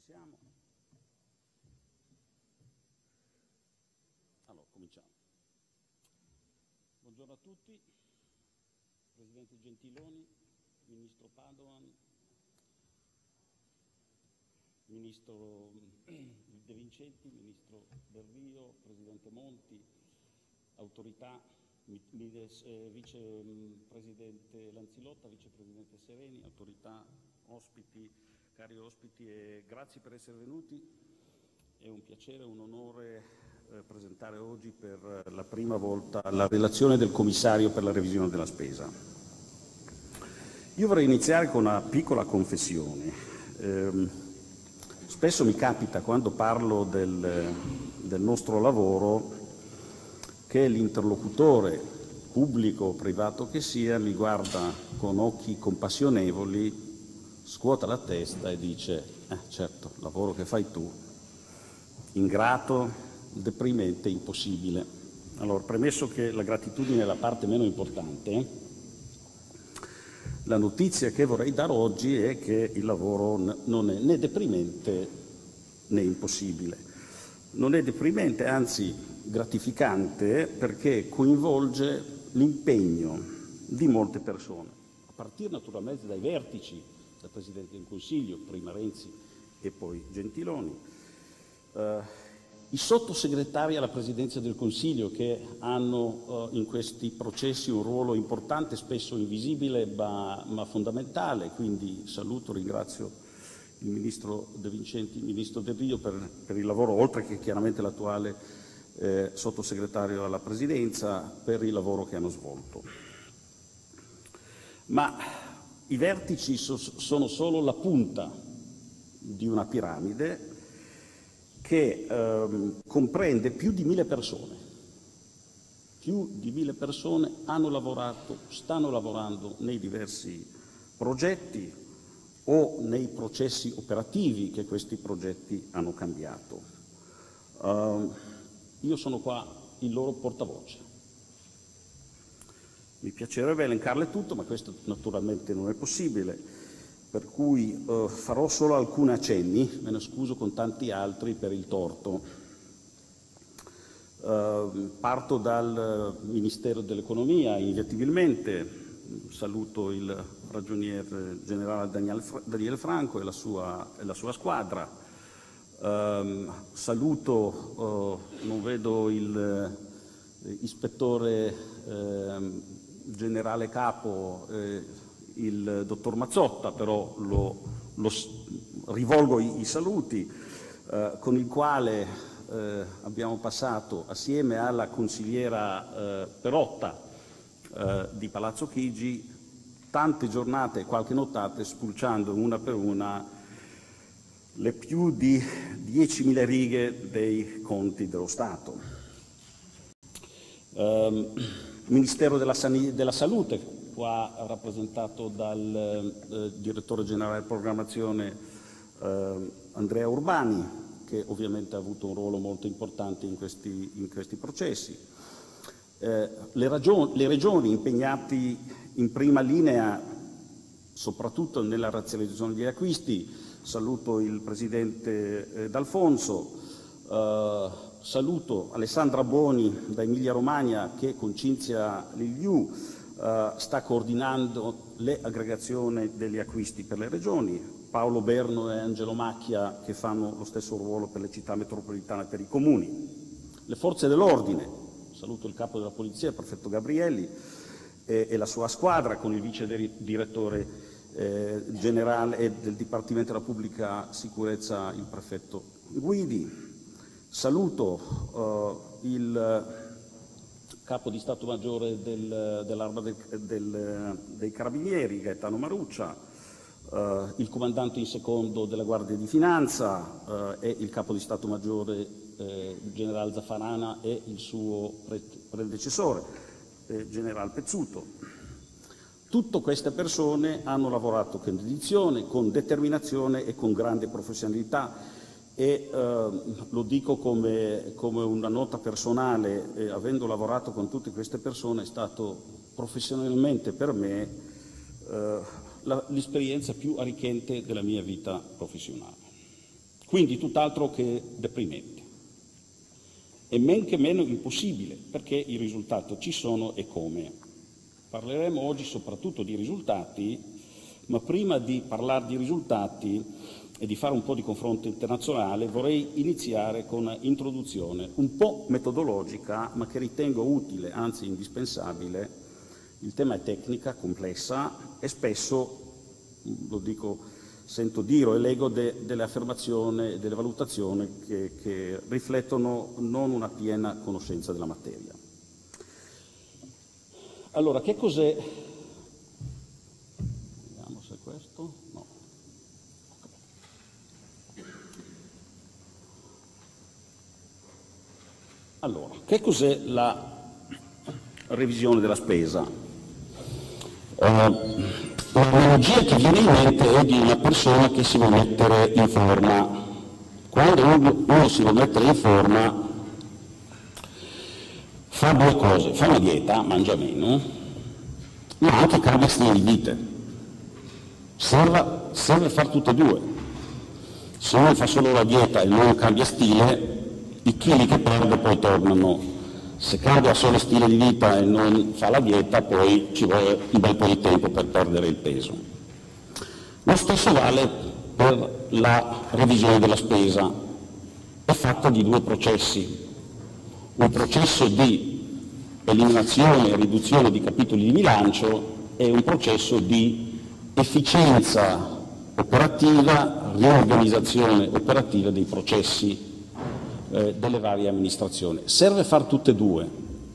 siamo. Allora, cominciamo. Buongiorno a tutti, Presidente Gentiloni, Ministro Padoan, Ministro De Vincenti, Ministro Delrio, Presidente Monti, autorità, Vicepresidente Lanzilotta, Vicepresidente Sereni, autorità, ospiti, cari ospiti, e grazie per essere venuti. È un piacere, un onore presentare oggi per la prima volta la relazione del Commissario per la revisione della spesa. Io vorrei iniziare con una piccola confessione. Spesso mi capita, quando parlo del nostro lavoro, che l'interlocutore, pubblico o privato che sia, mi guarda con occhi compassionevoli, scuota la testa e dice certo, il lavoro che fai tu, ingrato, deprimente, impossibile. Allora, premesso che la gratitudine è la parte meno importante, la notizia che vorrei dare oggi è che il lavoro non è né deprimente né impossibile. Non è deprimente, anzi gratificante, perché coinvolge l'impegno di molte persone, a partire naturalmente dai vertici, dal Presidente del Consiglio, prima Renzi e poi Gentiloni, i sottosegretari alla Presidenza del Consiglio, che hanno in questi processi un ruolo importante, spesso invisibile ma fondamentale, quindi saluto, ringrazio il Ministro De Vincenti, il Ministro Delrio per il lavoro, oltre che chiaramente l'attuale sottosegretario alla Presidenza, per il lavoro che hanno svolto. Ma i vertici sono solo la punta di una piramide che comprende più di 1000 persone. Più di 1000 persone hanno lavorato, stanno lavorando nei diversi progetti o nei processi operativi che questi progetti hanno cambiato. Io sono qua il loro portavoce. Mi piacerebbe elencarle tutto, ma questo naturalmente non è possibile, per cui farò solo alcuni accenni, me ne scuso con tanti altri per il torto. Parto dal Ministero dell'Economia, inevitabilmente. Saluto il Ragionier Generale Daniele Franco e la sua squadra. Saluto, non vedo il ispettore generale capo, il dottor Mazzotta, però rivolgo i saluti, con il quale abbiamo passato, assieme alla consigliera Perotta di Palazzo Chigi, tante giornate e qualche nottate spulciando una per una le più di 10.000 righe dei conti dello Stato. Ministero della Salute, qua rappresentato dal direttore generale di programmazione Andrea Urbani, che ovviamente ha avuto un ruolo molto importante in questi processi. Le regioni impegnate in prima linea, soprattutto nella razionalizzazione degli acquisti. Saluto il Presidente D'Alfonso, saluto Alessandra Boni da Emilia Romagna, che con Cinzia Liliu sta coordinando le aggregazioni degli acquisti per le regioni, Paolo Berno e Angelo Macchia, che fanno lo stesso ruolo per le città metropolitane e per i comuni. Le forze dell'ordine, saluto il capo della Polizia, il prefetto Gabrielli, e la sua squadra, con il vice direttore generale e del Dipartimento della Pubblica Sicurezza, il prefetto Guidi. Saluto il capo di Stato Maggiore dell'Arma dei Carabinieri, Gaetano Maruccia, il comandante in secondo della Guardia di Finanza e il capo di Stato Maggiore generale Zaffarana e il suo predecessore, generale Pezzuto. Tutte queste persone hanno lavorato con dedizione, con determinazione e con grande professionalità, e lo dico come una nota personale, avendo lavorato con tutte queste persone è stato professionalmente per me l'esperienza più arricchente della mia vita professionale. quindi tutt'altro che deprimente. E men che meno impossibile, perché i risultati ci sono e come. Parleremo oggi soprattutto di risultati, ma prima di parlare di risultati e di fare un po' di confronto internazionale vorrei iniziare con un'introduzione un po' metodologica, ma che ritengo utile, anzi indispensabile. Il tema è tecnica, complessa e spesso, lo dico, sento dire e leggo delle affermazioni, delle valutazioni che riflettono non una piena conoscenza della materia. Allora, che cos'è? Vediamo se è questo. No. Allora, che cos'è la revisione della spesa? L'analogia che viene in mente è di una persona che si vuole mettere in forma. Quando uno si vuole mettere in forma fa due cose: fa una dieta, mangia meno, ma anche cambia stile di vita. Serve fare tutte e due. Se uno fa solo la dieta e non cambia stile, i chili che perde poi tornano. Se cambia solo stile di vita e non fa la dieta, poi ci vuole un bel po' di tempo per perdere il peso. Lo stesso vale per la revisione della spesa. È fatta di due processi. Un processo di eliminazione e riduzione di capitoli di bilancio e un processo di efficienza operativa, riorganizzazione operativa dei processi delle varie amministrazioni. Serve far tutte e due.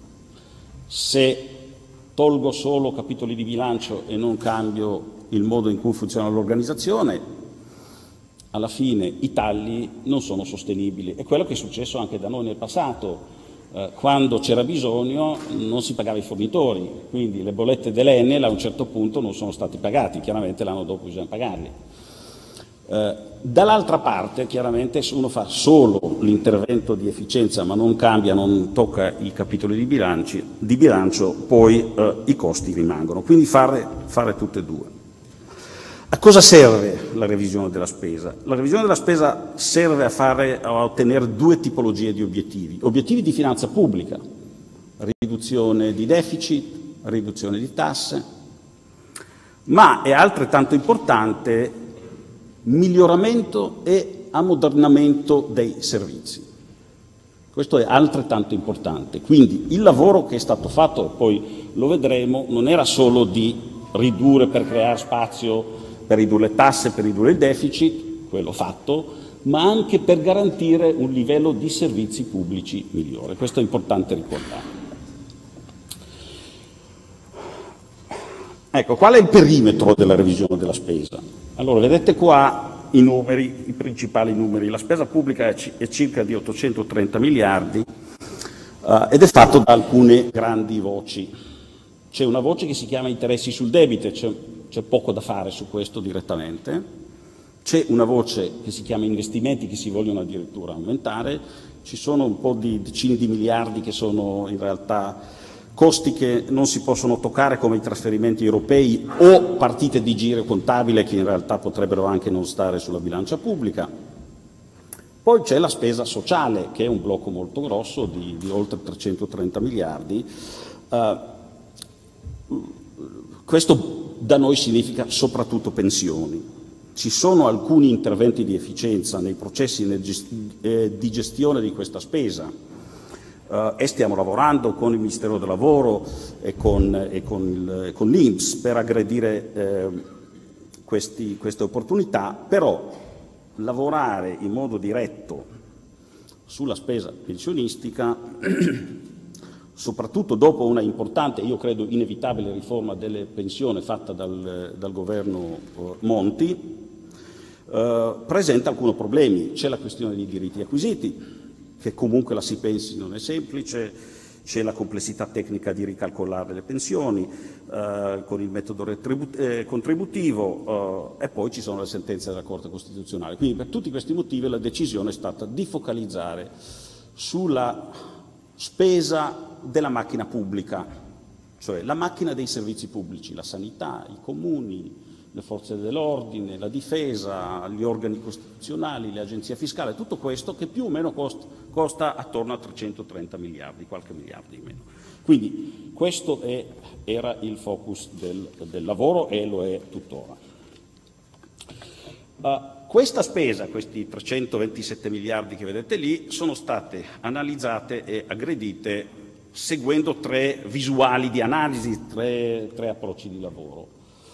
Se tolgo solo capitoli di bilancio e non cambio il modo in cui funziona l'organizzazione, alla fine i tagli non sono sostenibili. È quello che è successo anche da noi nel passato. Quando c'era bisogno non si pagava i fornitori, quindi le bollette dell'Enel a un certo punto non sono stati pagati, chiaramente l'anno dopo bisogna pagarli. Dall'altra parte, chiaramente, se uno fa solo l'intervento di efficienza ma non cambia, non tocca i capitoli di bilancio, poi i costi rimangono. Quindi fare tutte e due. A cosa serve la revisione della spesa? La revisione della spesa serve a ottenere due tipologie di obiettivi. Obiettivi di finanza pubblica, riduzione di deficit, riduzione di tasse, ma è altrettanto importante miglioramento e ammodernamento dei servizi. Questo è altrettanto importante. Quindi il lavoro che è stato fatto, poi lo vedremo, non era solo di ridurre per creare spazio, per ridurre le tasse, per ridurre il deficit, quello fatto, ma anche per garantire un livello di servizi pubblici migliore. Questo è importante ricordare. Ecco, qual è il perimetro della revisione della spesa? Allora, vedete qua i numeri, i principali numeri. La spesa pubblica è circa di 830 miliardi ed è fatto da alcune grandi voci. C'è una voce che si chiama interessi sul debito, c'è poco da fare su questo direttamente. C'è una voce che si chiama investimenti, che si vogliono addirittura aumentare. Ci sono un po' di decine di miliardi che sono in realtà costi che non si possono toccare, come i trasferimenti europei o partite di giro contabile che in realtà potrebbero anche non stare sulla bilancia pubblica. Poi c'è la spesa sociale, che è un blocco molto grosso di oltre 330 miliardi. Questo da noi significa soprattutto pensioni. Ci sono alcuni interventi di efficienza nei processi di gestione di questa spesa. E stiamo lavorando con il Ministero del Lavoro e con l'INPS per aggredire queste opportunità, però lavorare in modo diretto sulla spesa pensionistica, soprattutto dopo una importante, io credo inevitabile riforma delle pensioni fatta dal governo Monti, presenta alcuni problemi. C'è la questione dei diritti acquisiti, che comunque la si pensi non è semplice, c'è la complessità tecnica di ricalcolare le pensioni con il metodo contributivo e poi ci sono le sentenze della Corte Costituzionale. Quindi per tutti questi motivi la decisione è stata di focalizzare sulla spesa della macchina pubblica, cioè la macchina dei servizi pubblici, la sanità, i comuni, le forze dell'ordine, la difesa, gli organi costituzionali, le agenzie fiscali, tutto questo che più o meno costa attorno a 330 miliardi, qualche miliardo in meno. Quindi questo era il focus del lavoro e lo è tuttora. Questa spesa, questi 327 miliardi che vedete lì, sono state analizzate e aggredite seguendo 3 visuali di analisi, tre approcci di lavoro.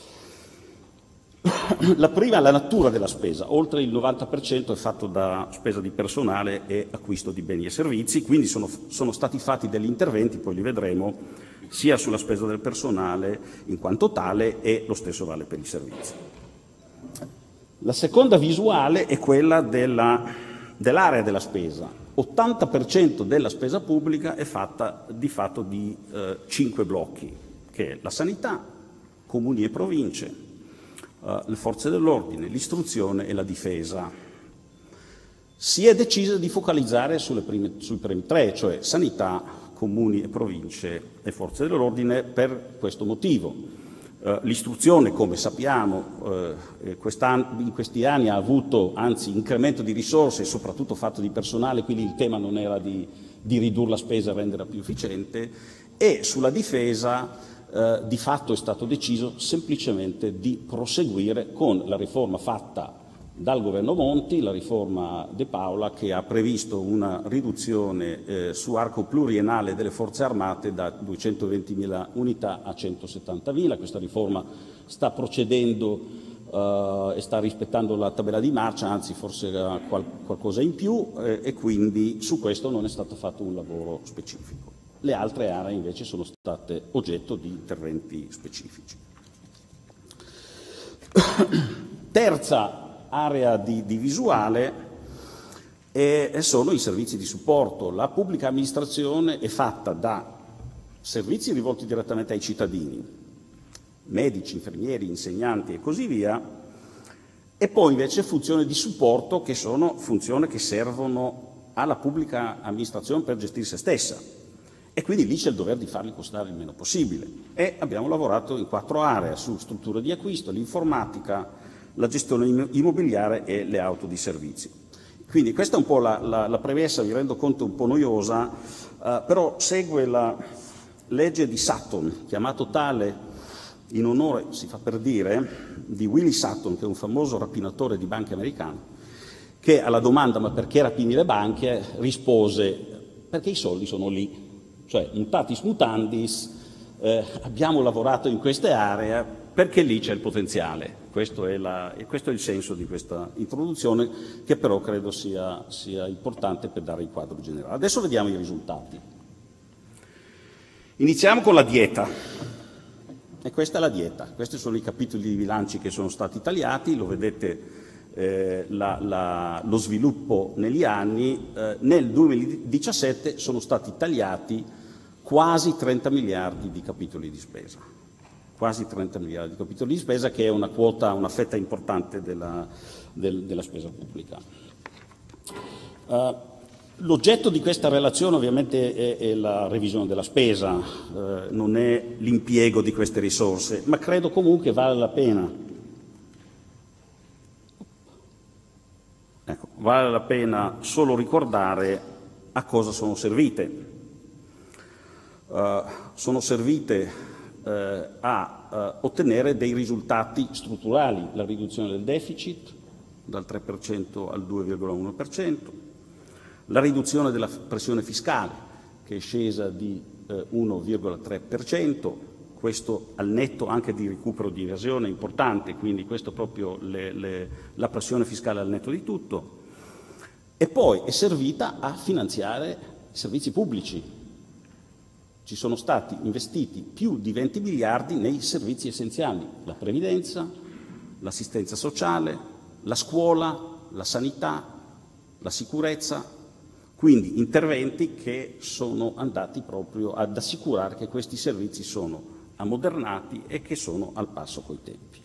La prima è la natura della spesa. Oltre il 90% è fatto da spesa di personale e acquisto di beni e servizi, quindi sono stati fatti degli interventi, poi li vedremo, sia sulla spesa del personale in quanto tale e lo stesso vale per i servizi. La seconda visuale è quella dell'area della spesa. 80% della spesa pubblica è fatta di fatto di 5 blocchi, che è la sanità, comuni e province, le forze dell'ordine, l'istruzione e la difesa. Si è deciso di focalizzare sui primi 3, cioè sanità, comuni e province e forze dell'ordine, per questo motivo. L'istruzione, come sappiamo, in questi anni ha avuto anzi incremento di risorse, soprattutto fatto di personale, quindi il tema non era di ridurre la spesa e renderla più efficiente, e sulla difesa di fatto è stato deciso semplicemente di proseguire con la riforma fatta dal governo Monti, la riforma De Paola, che ha previsto una riduzione su arco pluriennale delle forze armate da 220.000 unità a 170.000. Questa riforma sta procedendo e sta rispettando la tabella di marcia, anzi forse qualcosa in più, e quindi su questo non è stato fatto un lavoro specifico. Le altre aree invece sono state oggetto di interventi specifici. Terza area di visuale sono i servizi di supporto. La pubblica amministrazione è fatta da servizi rivolti direttamente ai cittadini, medici, infermieri, insegnanti e così via, e poi invece funzioni di supporto che sono funzioni che servono alla pubblica amministrazione per gestire se stessa. E quindi lì c'è il dovere di farli costare il meno possibile. E abbiamo lavorato in 4 aree, su strutture di acquisto, l'informatica, la gestione immobiliare e le auto di servizi. Quindi questa è un po' la premessa, vi rendo conto un po' noiosa, però segue la legge di Sutton, chiamato tale in onore, si fa per dire, di Willie Sutton, che è un famoso rapinatore di banche americano, che alla domanda "ma perché rapini le banche?" rispose "perché i soldi sono lì". Cioè, mutatis mutandis, abbiamo lavorato in queste aree perché lì c'è il potenziale. Questo è il senso di questa introduzione, che però credo sia importante per dare il quadro generale. Adesso vediamo i risultati. Iniziamo con la dieta. E questa è la dieta. Questi sono i capitoli di bilanci che sono stati tagliati, lo vedete. Lo sviluppo negli anni. Nel 2017 sono stati tagliati quasi 30 miliardi di capitoli di spesa, quasi 30 miliardi di capitoli di spesa, che è una quota, una fetta importante della spesa pubblica. L'oggetto di questa relazione ovviamente è la revisione della spesa, non è l'impiego di queste risorse, ma credo comunque vale la pena. Ecco, vale la pena solo ricordare a cosa sono servite. Sono servite a ottenere dei risultati strutturali, la riduzione del deficit dal 3% al 2,1%, la riduzione della pressione fiscale che è scesa di 1,3%, questo al netto anche di recupero di evasione importante, quindi questo proprio la pressione fiscale al netto di tutto, e poi è servita a finanziare i servizi pubblici. Ci sono stati investiti più di 20 miliardi nei servizi essenziali, la previdenza, l'assistenza sociale, la scuola, la sanità, la sicurezza, quindi interventi che sono andati proprio ad assicurare che questi servizi sono ammodernati e che sono al passo coi tempi.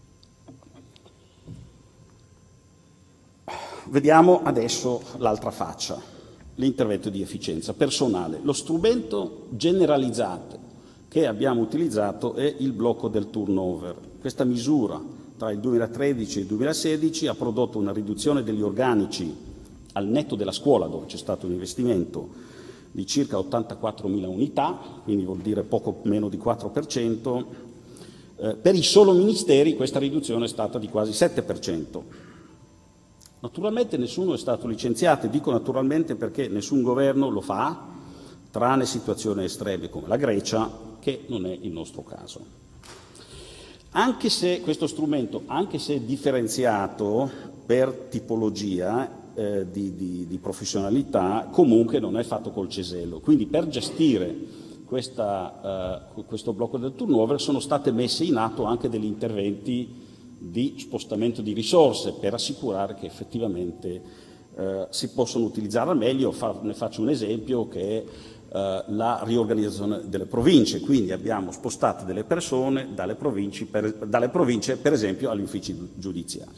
Vediamo adesso l'altra faccia, l'intervento di efficienza personale. Lo strumento generalizzato che abbiamo utilizzato è il blocco del turnover. Questa misura tra il 2013 e il 2016 ha prodotto una riduzione degli organici al netto della scuola, dove c'è stato un investimento di circa 84.000 unità, quindi vuol dire poco meno di 4%. Per i solo ministeri questa riduzione è stata di quasi 7%. Naturalmente nessuno è stato licenziato, e dico naturalmente perché nessun governo lo fa, tranne situazioni estreme come la Grecia, che non è il nostro caso. Anche se questo strumento, anche se differenziato per tipologia di professionalità, comunque non è fatto col cesello. Quindi per gestire questo blocco del turnover sono state messe in atto anche degli interventi di spostamento di risorse per assicurare che effettivamente si possono utilizzare al meglio. Ne faccio un esempio, che è la riorganizzazione delle province. Quindi abbiamo spostato delle persone dalle province per esempio agli uffici giudiziari.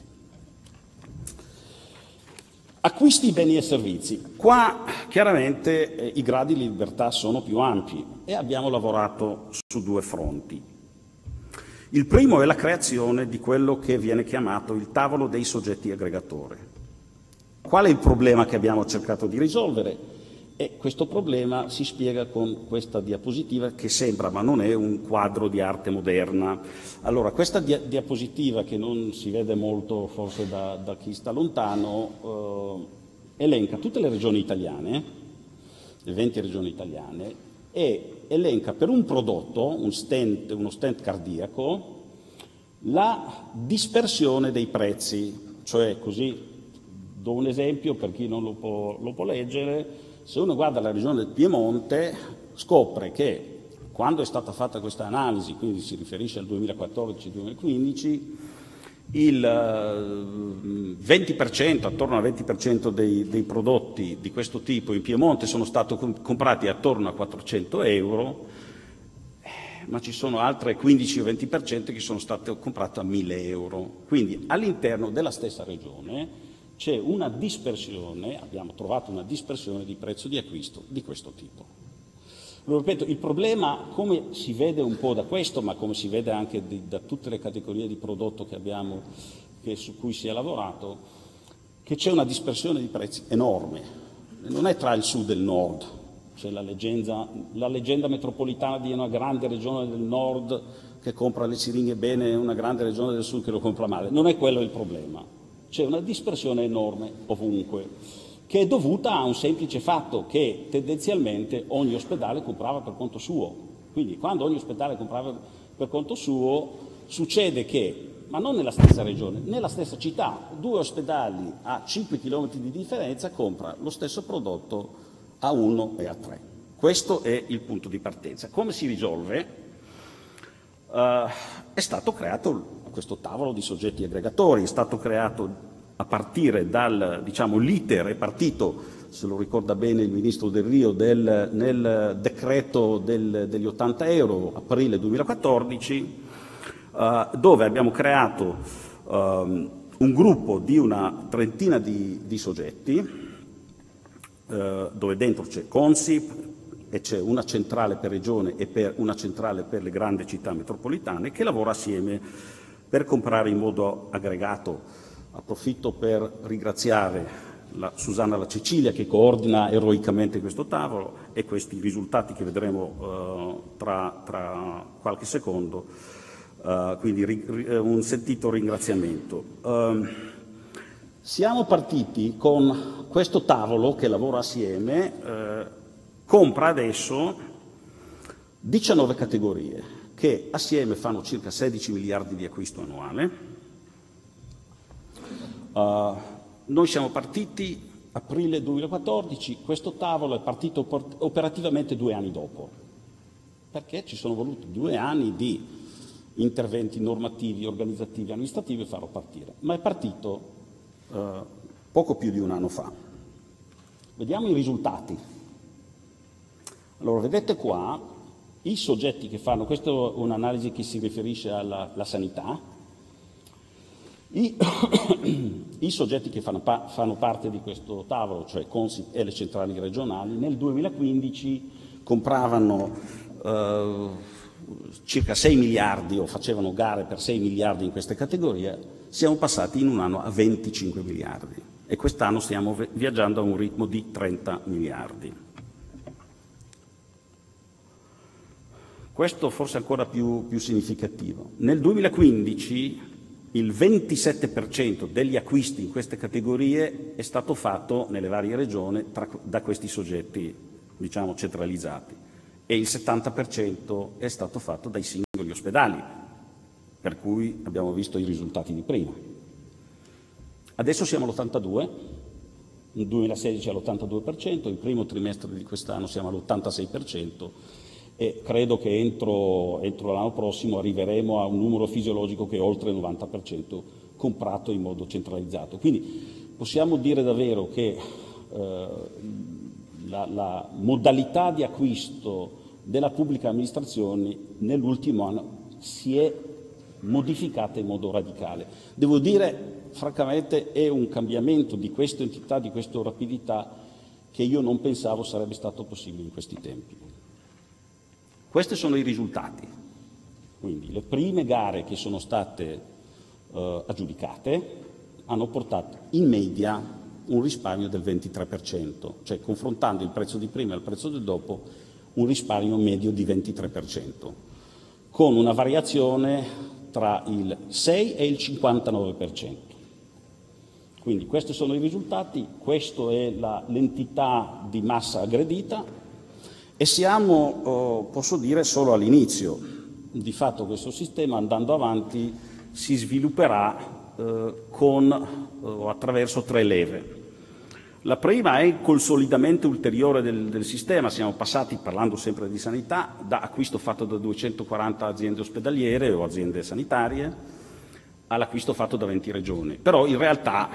Acquisti, beni e servizi. Qua chiaramente i gradi di libertà sono più ampi e abbiamo lavorato su due fronti. Il primo è la creazione di quello che viene chiamato il tavolo dei soggetti aggregatori. Qual è il problema che abbiamo cercato di risolvere? E questo problema si spiega con questa diapositiva che sembra, ma non è, un quadro di arte moderna. Allora, questa diapositiva, che non si vede molto forse da chi sta lontano, elenca tutte le regioni italiane, le 20 regioni italiane, e elenca per un prodotto, uno stent cardiaco, la dispersione dei prezzi. Cioè, così do un esempio per chi non lo può leggere. Se uno guarda la regione del Piemonte, scopre che quando è stata fatta questa analisi, quindi si riferisce al 2014-2015, il 20%, attorno al 20% dei prodotti di questo tipo in Piemonte sono stati comprati attorno a 400 euro, ma ci sono altre 15 o 20% che sono state comprate a 1.000 euro. Quindi all'interno della stessa regione c'è una dispersione, abbiamo trovato una dispersione di prezzo di acquisto di questo tipo. Lo ripeto, il problema, come si vede un po' da questo, ma come si vede anche da tutte le categorie di prodotto che abbiamo, su cui si è lavorato, che c'è una dispersione di prezzi enorme. Non è tra il sud e il nord. C'è la leggenda metropolitana di una grande regione del nord che compra le siringhe bene e una grande regione del sud che lo compra male. Non è quello il problema. C'è una dispersione enorme ovunque, che è dovuta a un semplice fatto, che tendenzialmente ogni ospedale comprava per conto suo. Quindi quando ogni ospedale comprava per conto suo, succede che, ma non nella stessa regione, nella stessa città, due ospedali a 5 km di differenza compra lo stesso prodotto a 1 e a 3. Questo è il punto di partenza. Come si risolve? È stato creato questo tavolo di soggetti aggregatori, è stato creato a partire dal, l'iter è partito, se lo ricorda bene il Ministro Del Rio, nel decreto degli 80 euro, aprile 2014, dove abbiamo creato un gruppo di una trentina di soggetti, dove dentro c'è Consip e c'è una centrale per regione e una centrale per le grandi città metropolitane, che lavora assieme per comprare in modo aggregato. Approfitto per ringraziare Susanna La Cecilia, che coordina eroicamente questo tavolo, e questi risultati che vedremo tra qualche secondo, quindi un sentito ringraziamento. Siamo partiti con questo tavolo che lavora assieme, compra adesso 19 categorie che assieme fanno circa 16 miliardi di acquisto annuale. Noi siamo partiti aprile 2014, questo tavolo è partito operativamente 2 anni dopo, perché ci sono voluti 2 anni di interventi normativi, organizzativi, amministrativi per farlo partire, ma è partito poco più di 1 anno fa. Vediamo i risultati. Allora, vedete qua i soggetti che fanno, questa è un'analisi che si riferisce alla sanità. I soggetti che fanno parte di questo tavolo, cioè Consip e le centrali regionali, nel 2015 compravano circa 6 miliardi o facevano gare per 6 miliardi in queste categorie, siamo passati in un anno a 25 miliardi e quest'anno stiamo viaggiando a un ritmo di 30 miliardi. Questo forse è ancora più significativo. Nel 2015 il 27% degli acquisti in queste categorie è stato fatto nelle varie regioni da questi soggetti, diciamo, centralizzati, e il 70% è stato fatto dai singoli ospedali, per cui abbiamo visto i risultati di prima. Adesso siamo all'82%, nel 2016 all'82%, il primo trimestre di quest'anno siamo all'86%, e credo che entro l'anno prossimo arriveremo a un numero fisiologico che è oltre il 90% comprato in modo centralizzato. Quindi possiamo dire davvero che la modalità di acquisto della pubblica amministrazione nell'ultimo anno si è modificata in modo radicale. Devo dire, francamente, è un cambiamento di questa entità, di questa rapidità, che io non pensavo sarebbe stato possibile in questi tempi. Questi sono i risultati. Quindi le prime gare che sono state aggiudicate hanno portato in media un risparmio del 23%, cioè confrontando il prezzo di prima e il prezzo del dopo un risparmio medio di 23%, con una variazione tra il 6 e il 59%. Quindi questi sono i risultati, questa è l'entità di massa aggredita. E siamo, posso dire, solo all'inizio. Di fatto questo sistema, andando avanti, si svilupperà attraverso 3 leve. La prima è il consolidamento ulteriore del sistema. Siamo passati, parlando sempre di sanità, da acquisto fatto da 240 aziende ospedaliere o aziende sanitarie all'acquisto fatto da 20 regioni. Però in realtà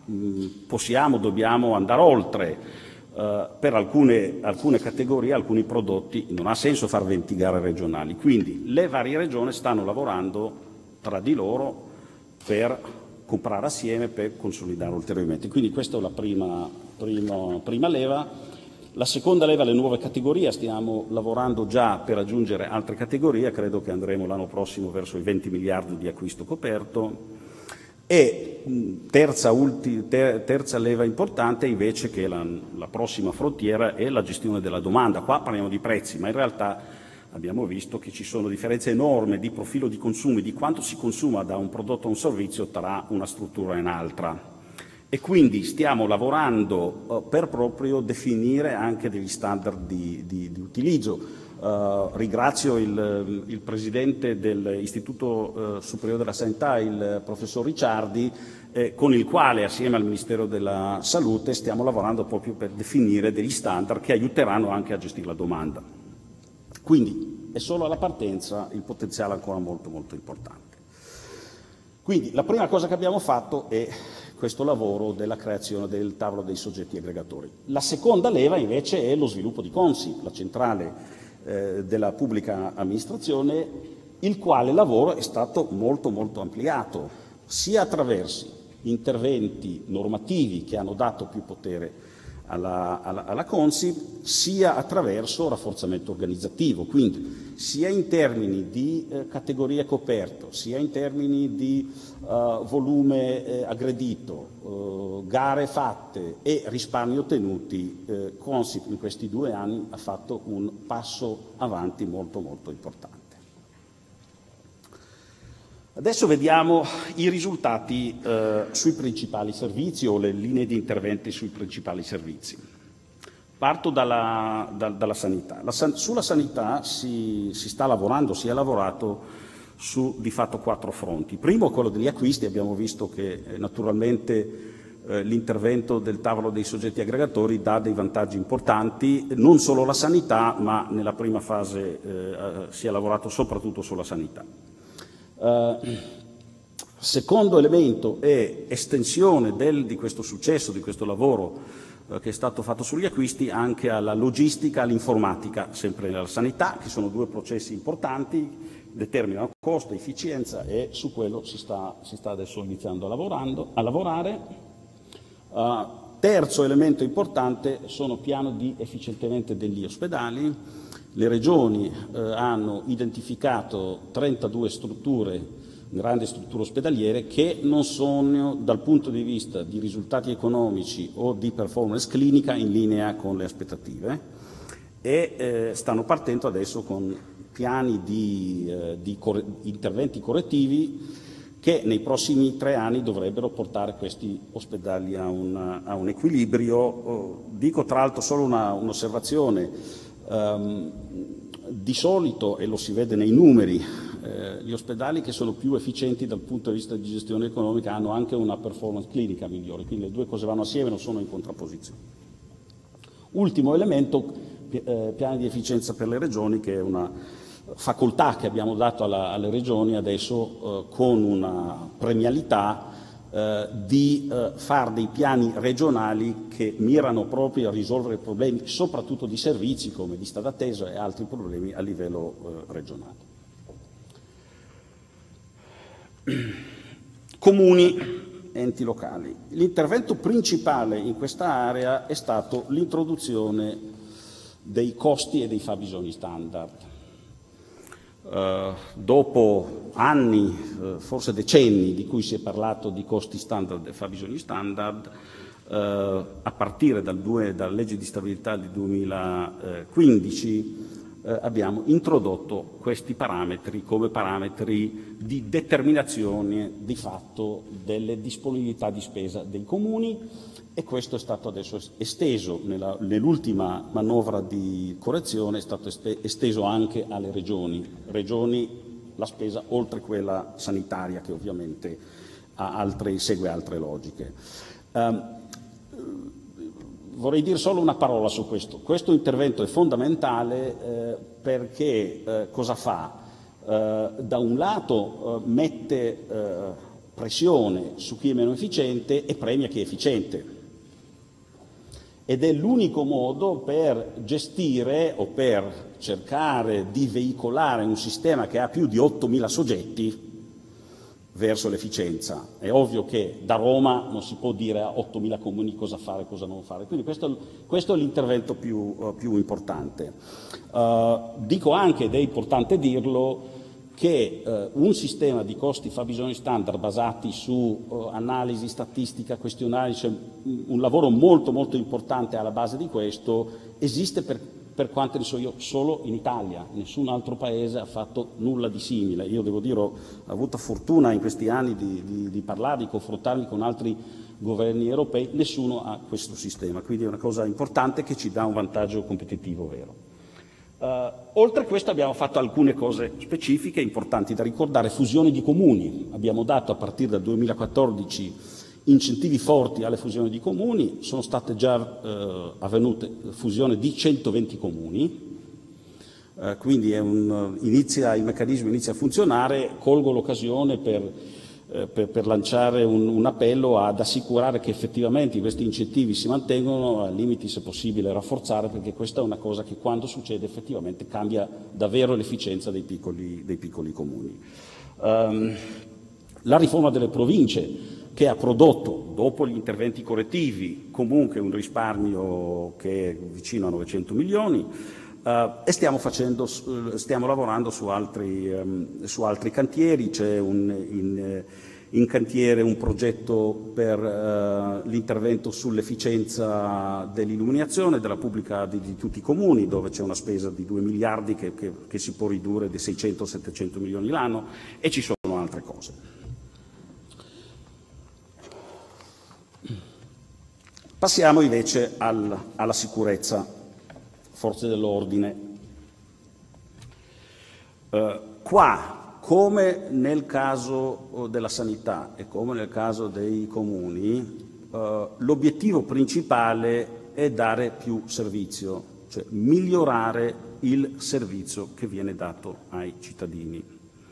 dobbiamo andare oltre. Per alcune categorie, alcuni prodotti, non ha senso fare 20 gare regionali, quindi le varie regioni stanno lavorando tra di loro per comprare assieme, per consolidare ulteriormente. Quindi questa è la prima leva. La seconda leva, le nuove categorie, stiamo lavorando già per aggiungere altre categorie, credo che andremo l'anno prossimo verso i 20 miliardi di acquisto coperto. E terza leva importante invece, che la prossima frontiera, è la gestione della domanda. Qua parliamo di prezzi, ma in realtà abbiamo visto che ci sono differenze enormi di profilo di consumi, di quanto si consuma da un prodotto a un servizio tra una struttura e un'altra. E quindi stiamo lavorando per proprio definire anche degli standard di utilizzo. Ringrazio il Presidente dell'Istituto Superiore della Sanità, il Professor Ricciardi, con il quale assieme al Ministero della Salute stiamo lavorando proprio per definire degli standard che aiuteranno anche a gestire la domanda. Quindi è solo alla partenza, il potenziale è ancora molto molto importante. Quindi la prima cosa che abbiamo fatto è questo lavoro della creazione del tavolo dei soggetti aggregatori. La seconda leva invece è lo sviluppo di Consip, la centrale della pubblica amministrazione, il quale lavoro è stato molto molto ampliato, sia attraverso interventi normativi che hanno dato più potere alla Consip, sia attraverso rafforzamento organizzativo, quindi sia in termini di categorie coperte, sia in termini di volume aggredito, gare fatte e risparmi ottenuti. Consip in questi 2 anni ha fatto un passo avanti molto molto importante. Adesso vediamo i risultati sui principali servizi o le linee di intervento sui principali servizi. Parto dalla sanità. Sulla sanità si sta lavorando, si è lavorato su di fatto 4 fronti. Primo, quello degli acquisti. Abbiamo visto che naturalmente l'intervento del tavolo dei soggetti aggregatori dà dei vantaggi importanti, non solo la sanità, ma nella prima fase si è lavorato soprattutto sulla sanità. Secondo elemento è estensione di questo successo, di questo lavoro che è stato fatto sugli acquisti anche alla logistica, all'informatica, sempre nella sanità, che sono 2 processi importanti, determinano costo, efficienza, e su quello si sta adesso iniziando a lavorare. Terzo elemento importante sono piano di efficientamento degli ospedali. Le regioni hanno identificato 32 strutture, grandi strutture ospedaliere, che non sono dal punto di vista di risultati economici o di performance clinica in linea con le aspettative e stanno partendo adesso con piani di interventi correttivi che nei prossimi 3 anni dovrebbero portare questi ospedali a un equilibrio. Dico tra l'altro solo un'osservazione. Di solito, e lo si vede nei numeri, gli ospedali che sono più efficienti dal punto di vista di gestione economica hanno anche una performance clinica migliore, quindi le due cose vanno assieme, non sono in contrapposizione. Ultimo elemento, piani di efficienza per le regioni, che è una facoltà che abbiamo dato alle regioni adesso con una premialità di fare dei piani regionali che mirano proprio a risolvere problemi soprattutto di servizi come lista d'attesa e altri problemi a livello regionale. Comuni, enti locali. L'intervento principale in questa area è stato l'introduzione dei costi e dei fabbisogni standard. Dopo anni, forse decenni, di cui si è parlato di costi standard e fabbisogni standard, a partire dalla legge di stabilità di 2015 abbiamo introdotto questi parametri come parametri di determinazione di fatto delle disponibilità di spesa dei comuni, e questo è stato adesso esteso nell'ultima manovra di correzione, è stato esteso anche alle regioni. La spesa oltre quella sanitaria, che ovviamente segue altre logiche. Vorrei dire solo una parola su questo. Questo intervento è fondamentale perché cosa fa? Da un lato mette pressione su chi è meno efficiente e premia chi è efficiente. Ed è l'unico modo per gestire o per cercare di veicolare un sistema che ha più di 8.000 soggetti verso l'efficienza. È ovvio che da Roma non si può dire a 8.000 comuni cosa fare e cosa non fare, quindi questo è l'intervento più importante. Dico anche, ed è importante dirlo, che un sistema di costi fabbisogni standard basati su analisi, statistica, questionari, cioè un lavoro molto molto importante alla base di questo, esiste per quanto ne so io solo in Italia. Nessun altro paese ha fatto nulla di simile. Io devo dire, ho avuto fortuna in questi anni di parlare, di confrontarmi con altri governi europei, nessuno ha questo sistema, quindi è una cosa importante che ci dà un vantaggio competitivo vero. Oltre a questo abbiamo fatto alcune cose specifiche importanti da ricordare. Fusioni di comuni. Abbiamo dato a partire dal 2014 incentivi forti alle fusioni di comuni. Sono state già avvenute fusioni di 120 comuni, quindi il meccanismo inizia a funzionare. Colgo l'occasione per lanciare un appello ad assicurare che effettivamente questi incentivi si mantengono, a limiti se possibile rafforzare, perché questa è una cosa che quando succede effettivamente cambia davvero l'efficienza dei piccoli comuni. La riforma delle province, che ha prodotto, dopo gli interventi correttivi, comunque un risparmio che è vicino a 900 milioni, e stiamo lavorando su altri cantieri. C'è in cantiere un progetto per l'intervento sull'efficienza dell'illuminazione della pubblica di tutti i comuni, dove c'è una spesa di 2 miliardi che si può ridurre di 600-700 milioni l'anno, e ci sono altre cose. Passiamo invece alla sicurezza, forze dell'ordine. Qua, come nel caso della sanità e come nel caso dei comuni, l'obiettivo principale è dare più servizio, cioè migliorare il servizio che viene dato ai cittadini.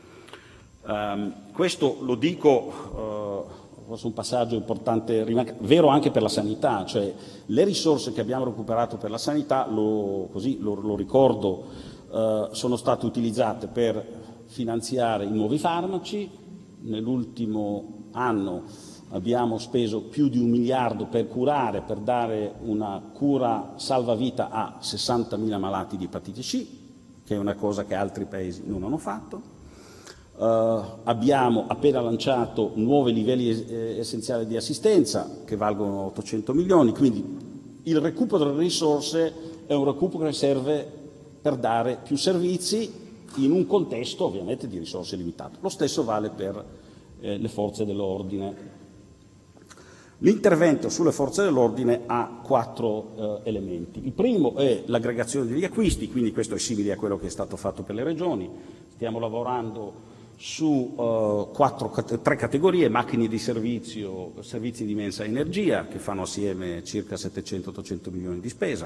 Questo lo dico, forse un passaggio importante, vero anche per la sanità, cioè le risorse che abbiamo recuperato per la sanità, lo ricordo, sono state utilizzate per finanziare i nuovi farmaci. Nell'ultimo anno abbiamo speso più di 1 miliardo per dare una cura salvavita a 60.000 malati di epatite C. che è una cosa che altri paesi non hanno fatto. Abbiamo appena lanciato nuovi livelli essenziali di assistenza che valgono 800 milioni, quindi il recupero delle risorse è un recupero che serve per dare più servizi in un contesto ovviamente di risorse limitate. Lo stesso vale per le forze dell'ordine. L'intervento sulle forze dell'ordine ha 4 elementi. Il primo è l'aggregazione degli acquisti, quindi questo è simile a quello che è stato fatto per le regioni. Stiamo lavorando su 3 categorie: macchine di servizio, servizi di immensa energia, che fanno assieme circa 700-800 milioni di spesa.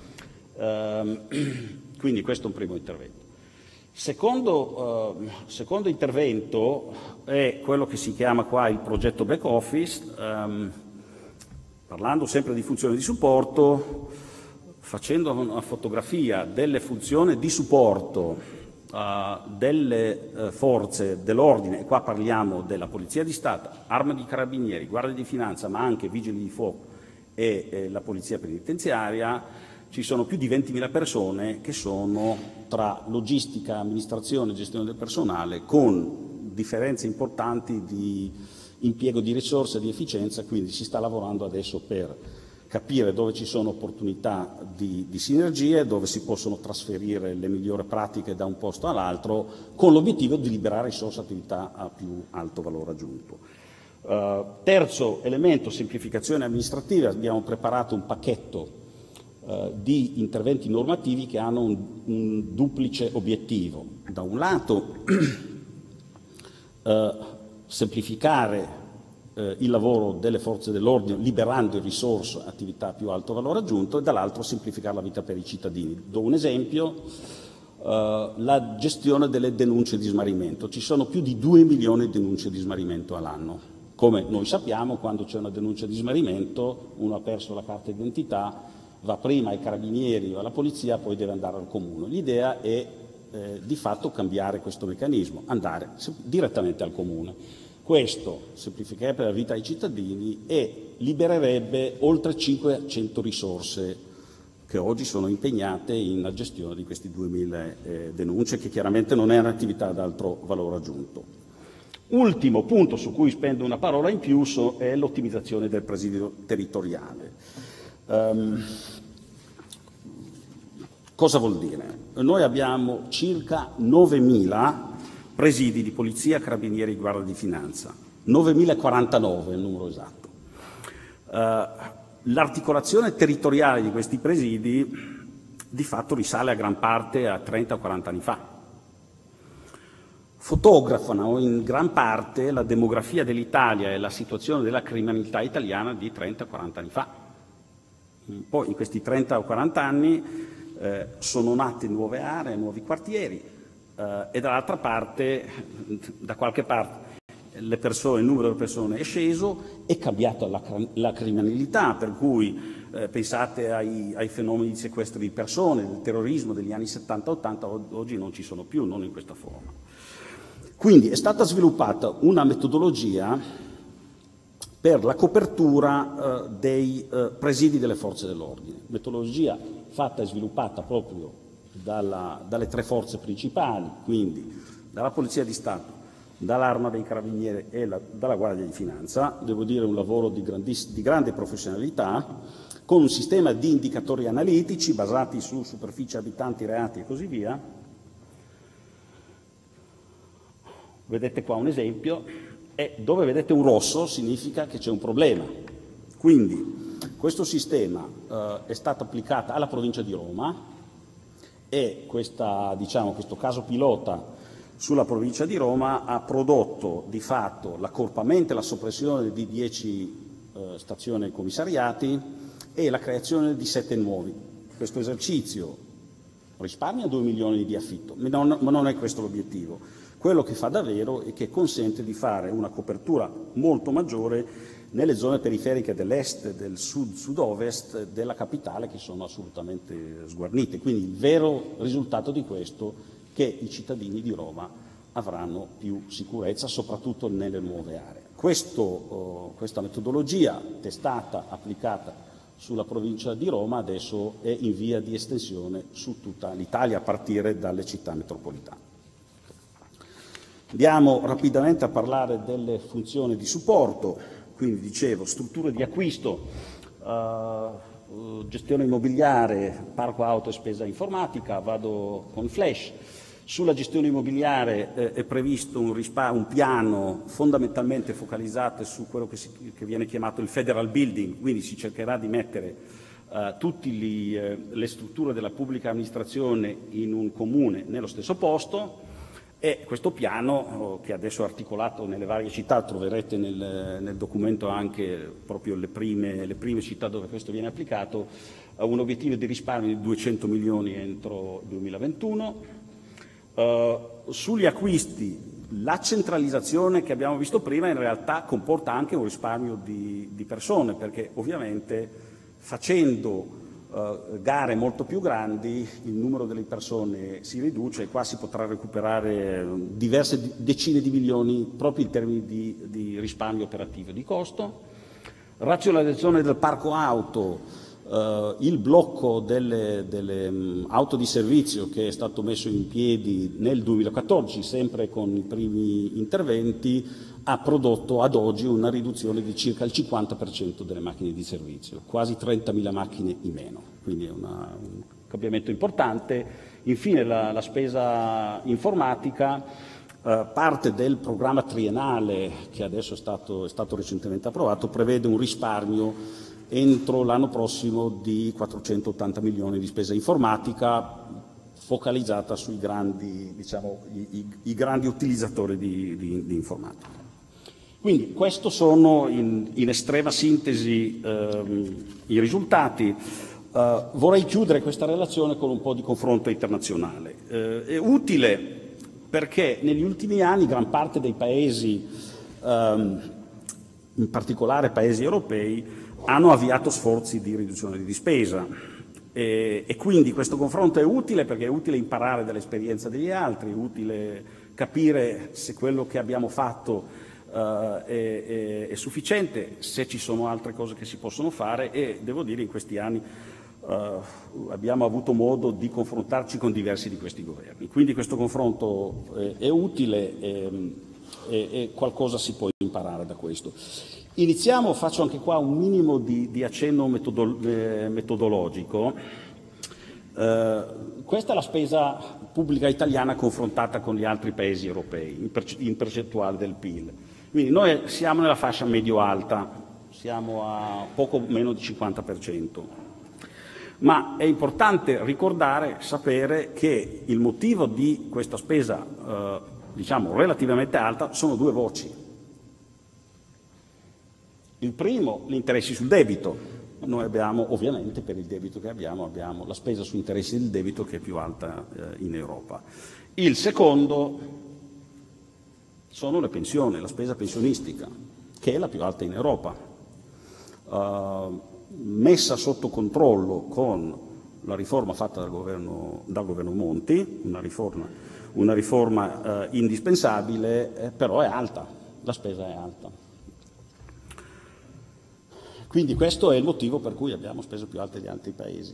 Quindi questo è un primo intervento. Secondo intervento è quello che si chiama qua il progetto back office, parlando sempre di funzioni di supporto, facendo una fotografia delle funzioni di supporto delle forze dell'ordine, e qua parliamo della Polizia di Stato, Arma di Carabinieri, Guardia di Finanza, ma anche Vigili di Fuoco e la Polizia Penitenziaria. Ci sono più di 20.000 persone che sono tra logistica, amministrazione e gestione del personale, con differenze importanti di impiego di risorse e di efficienza, quindi si sta lavorando adesso per capire dove ci sono opportunità di sinergie, dove si possono trasferire le migliori pratiche da un posto all'altro, con l'obiettivo di liberare risorse e attività a più alto valore aggiunto. Terzo elemento, semplificazione amministrativa. Abbiamo preparato un pacchetto di interventi normativi che hanno un duplice obiettivo. Da un lato semplificare il lavoro delle forze dell'ordine liberando risorse, attività a più alto valore aggiunto, e dall'altro semplificare la vita per i cittadini. Do un esempio: la gestione delle denunce di smarrimento. Ci sono più di 2 milioni di denunce di smarrimento all'anno. Come noi sappiamo, quando c'è una denuncia di smarrimento, uno ha perso la carta d'identità, va prima ai carabinieri o alla polizia, poi deve andare al comune. L'idea è di fatto cambiare questo meccanismo, andare direttamente al comune. Questo semplificherebbe la vita ai cittadini e libererebbe oltre 500 risorse che oggi sono impegnate in gestione di questi 2.000 denunce, che chiaramente non è un'attività ad alto valore aggiunto. Ultimo punto su cui spendo una parola in più è l'ottimizzazione del presidio territoriale. Cosa vuol dire? Noi abbiamo circa 9.000 presidi di polizia, carabinieri, guardia di finanza, 9.049 è il numero esatto. L'articolazione territoriale di questi presidi di fatto risale a gran parte a 30 o 40 anni fa. Fotografano in gran parte la demografia dell'Italia e la situazione della criminalità italiana di 30 o 40 anni fa. Poi in questi 30 o 40 anni sono nate nuove aree, nuovi quartieri e dall'altra parte, da qualche parte, il numero delle persone è sceso, è cambiata la criminalità, per cui pensate ai fenomeni di sequestro di persone, del terrorismo degli anni 70-80, oggi non ci sono più, non in questa forma. Quindi è stata sviluppata una metodologia per la copertura dei presidi delle forze dell'ordine, metodologia fatta e sviluppata proprio dalle 3 forze principali, quindi dalla Polizia di Stato, dall'Arma dei Carabinieri e dalla Guardia di Finanza. Devo dire un lavoro di grande professionalità, con un sistema di indicatori analitici basati su superficie, abitanti, reati e così via. Vedete qua un esempio, e dove vedete un rosso significa che c'è un problema. Quindi questo sistema è stato applicato alla provincia di Roma e questo caso pilota sulla provincia di Roma ha prodotto di fatto l'accorpamento e la soppressione di 10 stazioni e commissariati e la creazione di 7 nuovi. Questo esercizio risparmia 2 milioni di affitto, ma non è questo l'obiettivo. Quello che fa davvero è che consente di fare una copertura molto maggiore nelle zone periferiche dell'est, del sud-ovest della capitale, che sono assolutamente sguarnite. Quindi il vero risultato di questo è che i cittadini di Roma avranno più sicurezza, soprattutto nelle nuove aree. Questa metodologia testata, applicata sulla provincia di Roma, adesso è in via di estensione su tutta l'Italia a partire dalle città metropolitane. Andiamo rapidamente a parlare delle funzioni di supporto, quindi dicevo strutture di acquisto, gestione immobiliare, parco auto e spesa informatica, vado con flash. Sulla gestione immobiliare è previsto un piano fondamentalmente focalizzato su quello che viene chiamato il federal building, quindi si cercherà di mettere tutte le strutture della pubblica amministrazione in un comune nello stesso posto, e questo piano, che adesso è articolato nelle varie città, troverete nel documento anche proprio le prime città dove questo viene applicato, ha un obiettivo di risparmio di 200 milioni entro il 2021. Sugli acquisti, la centralizzazione che abbiamo visto prima in realtà comporta anche un risparmio di persone, perché ovviamente facendo gare molto più grandi il numero delle persone si riduce e qua si potrà recuperare diverse decine di milioni proprio in termini di risparmio operativo e di costo. Razionalizzazione del parco auto, il blocco delle auto di servizio che è stato messo in piedi nel 2014, sempre con i primi interventi, ha prodotto ad oggi una riduzione di circa il 50% delle macchine di servizio, quasi 30.000 macchine in meno, quindi è un cambiamento importante. Infine la spesa informatica, parte del programma triennale che adesso è stato recentemente approvato, prevede un risparmio entro l'anno prossimo di 480 milioni di spesa informatica focalizzata sui grandi, i grandi utilizzatori di informatica. Quindi questi sono in estrema sintesi i risultati. Vorrei chiudere questa relazione con un po' di confronto internazionale. È utile perché negli ultimi anni gran parte dei paesi, in particolare paesi europei, hanno avviato sforzi di riduzione di spesa e quindi questo confronto è utile perché è utile imparare dall'esperienza degli altri, è utile capire se quello che abbiamo fatto è sufficiente, se ci sono altre cose che si possono fare, e devo dire in questi anni abbiamo avuto modo di confrontarci con diversi di questi governi. Quindi questo confronto è utile e qualcosa si può imparare da questo. Iniziamo, faccio anche qua un minimo di accenno metodologico. Questa è la spesa pubblica italiana confrontata con gli altri paesi europei in percentuale del PIL. Quindi noi siamo nella fascia medio-alta, siamo a poco meno di 50%. Ma è importante ricordare, sapere che il motivo di questa spesa, relativamente alta, sono due voci. Il primo, gli interessi sul debito. Noi abbiamo, ovviamente, per il debito che abbiamo la spesa su interessi del debito che è più alta in Europa. Il secondo sono le pensioni, la spesa pensionistica, che è la più alta in Europa. Messa sotto controllo con la riforma fatta dal governo Monti, una riforma indispensabile, però è alta, la spesa è alta. Quindi questo è il motivo per cui abbiamo spese più alte di altri paesi.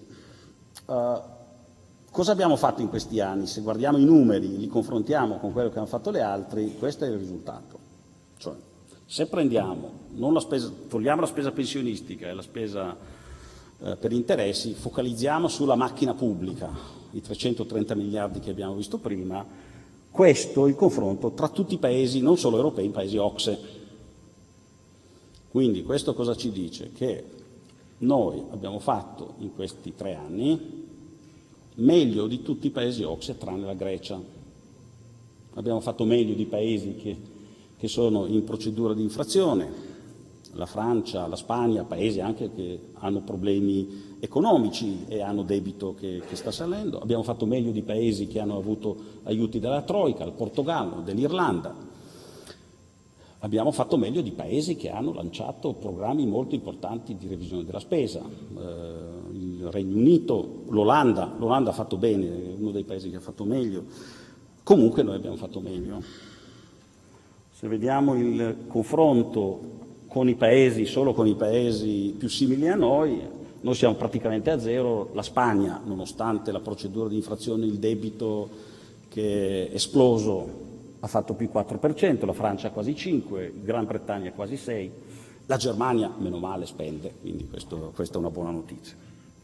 Cosa abbiamo fatto in questi anni? Se guardiamo i numeri, li confrontiamo con quello che hanno fatto gli altri, questo è il risultato. Cioè, se togliamo la spesa pensionistica e la spesa per interessi, focalizziamo sulla macchina pubblica, i 330 miliardi che abbiamo visto prima, questo è il confronto tra tutti i paesi, non solo europei, i paesi OCSE. Quindi questo cosa ci dice? Che noi abbiamo fatto in questi 3 anni meglio di tutti i paesi OCSE tranne la Grecia. Abbiamo fatto meglio di paesi che sono in procedura di infrazione, la Francia, la Spagna, paesi anche che hanno problemi economici e hanno debito che sta salendo. Abbiamo fatto meglio di paesi che hanno avuto aiuti dalla Troica, il Portogallo, dell'Irlanda. Abbiamo fatto meglio di paesi che hanno lanciato programmi molto importanti di revisione della spesa. Il Regno Unito, l'Olanda ha fatto bene, è uno dei paesi che ha fatto meglio. Comunque noi abbiamo fatto meglio. Se vediamo il confronto con i paesi, solo con i paesi più simili a noi noi siamo praticamente a zero, la Spagna, nonostante la procedura di infrazione, il debito che è esploso, ha fatto più 4%, la Francia quasi 5%, Gran Bretagna quasi 6%, la Germania, meno male, spende, quindi questa è una buona notizia.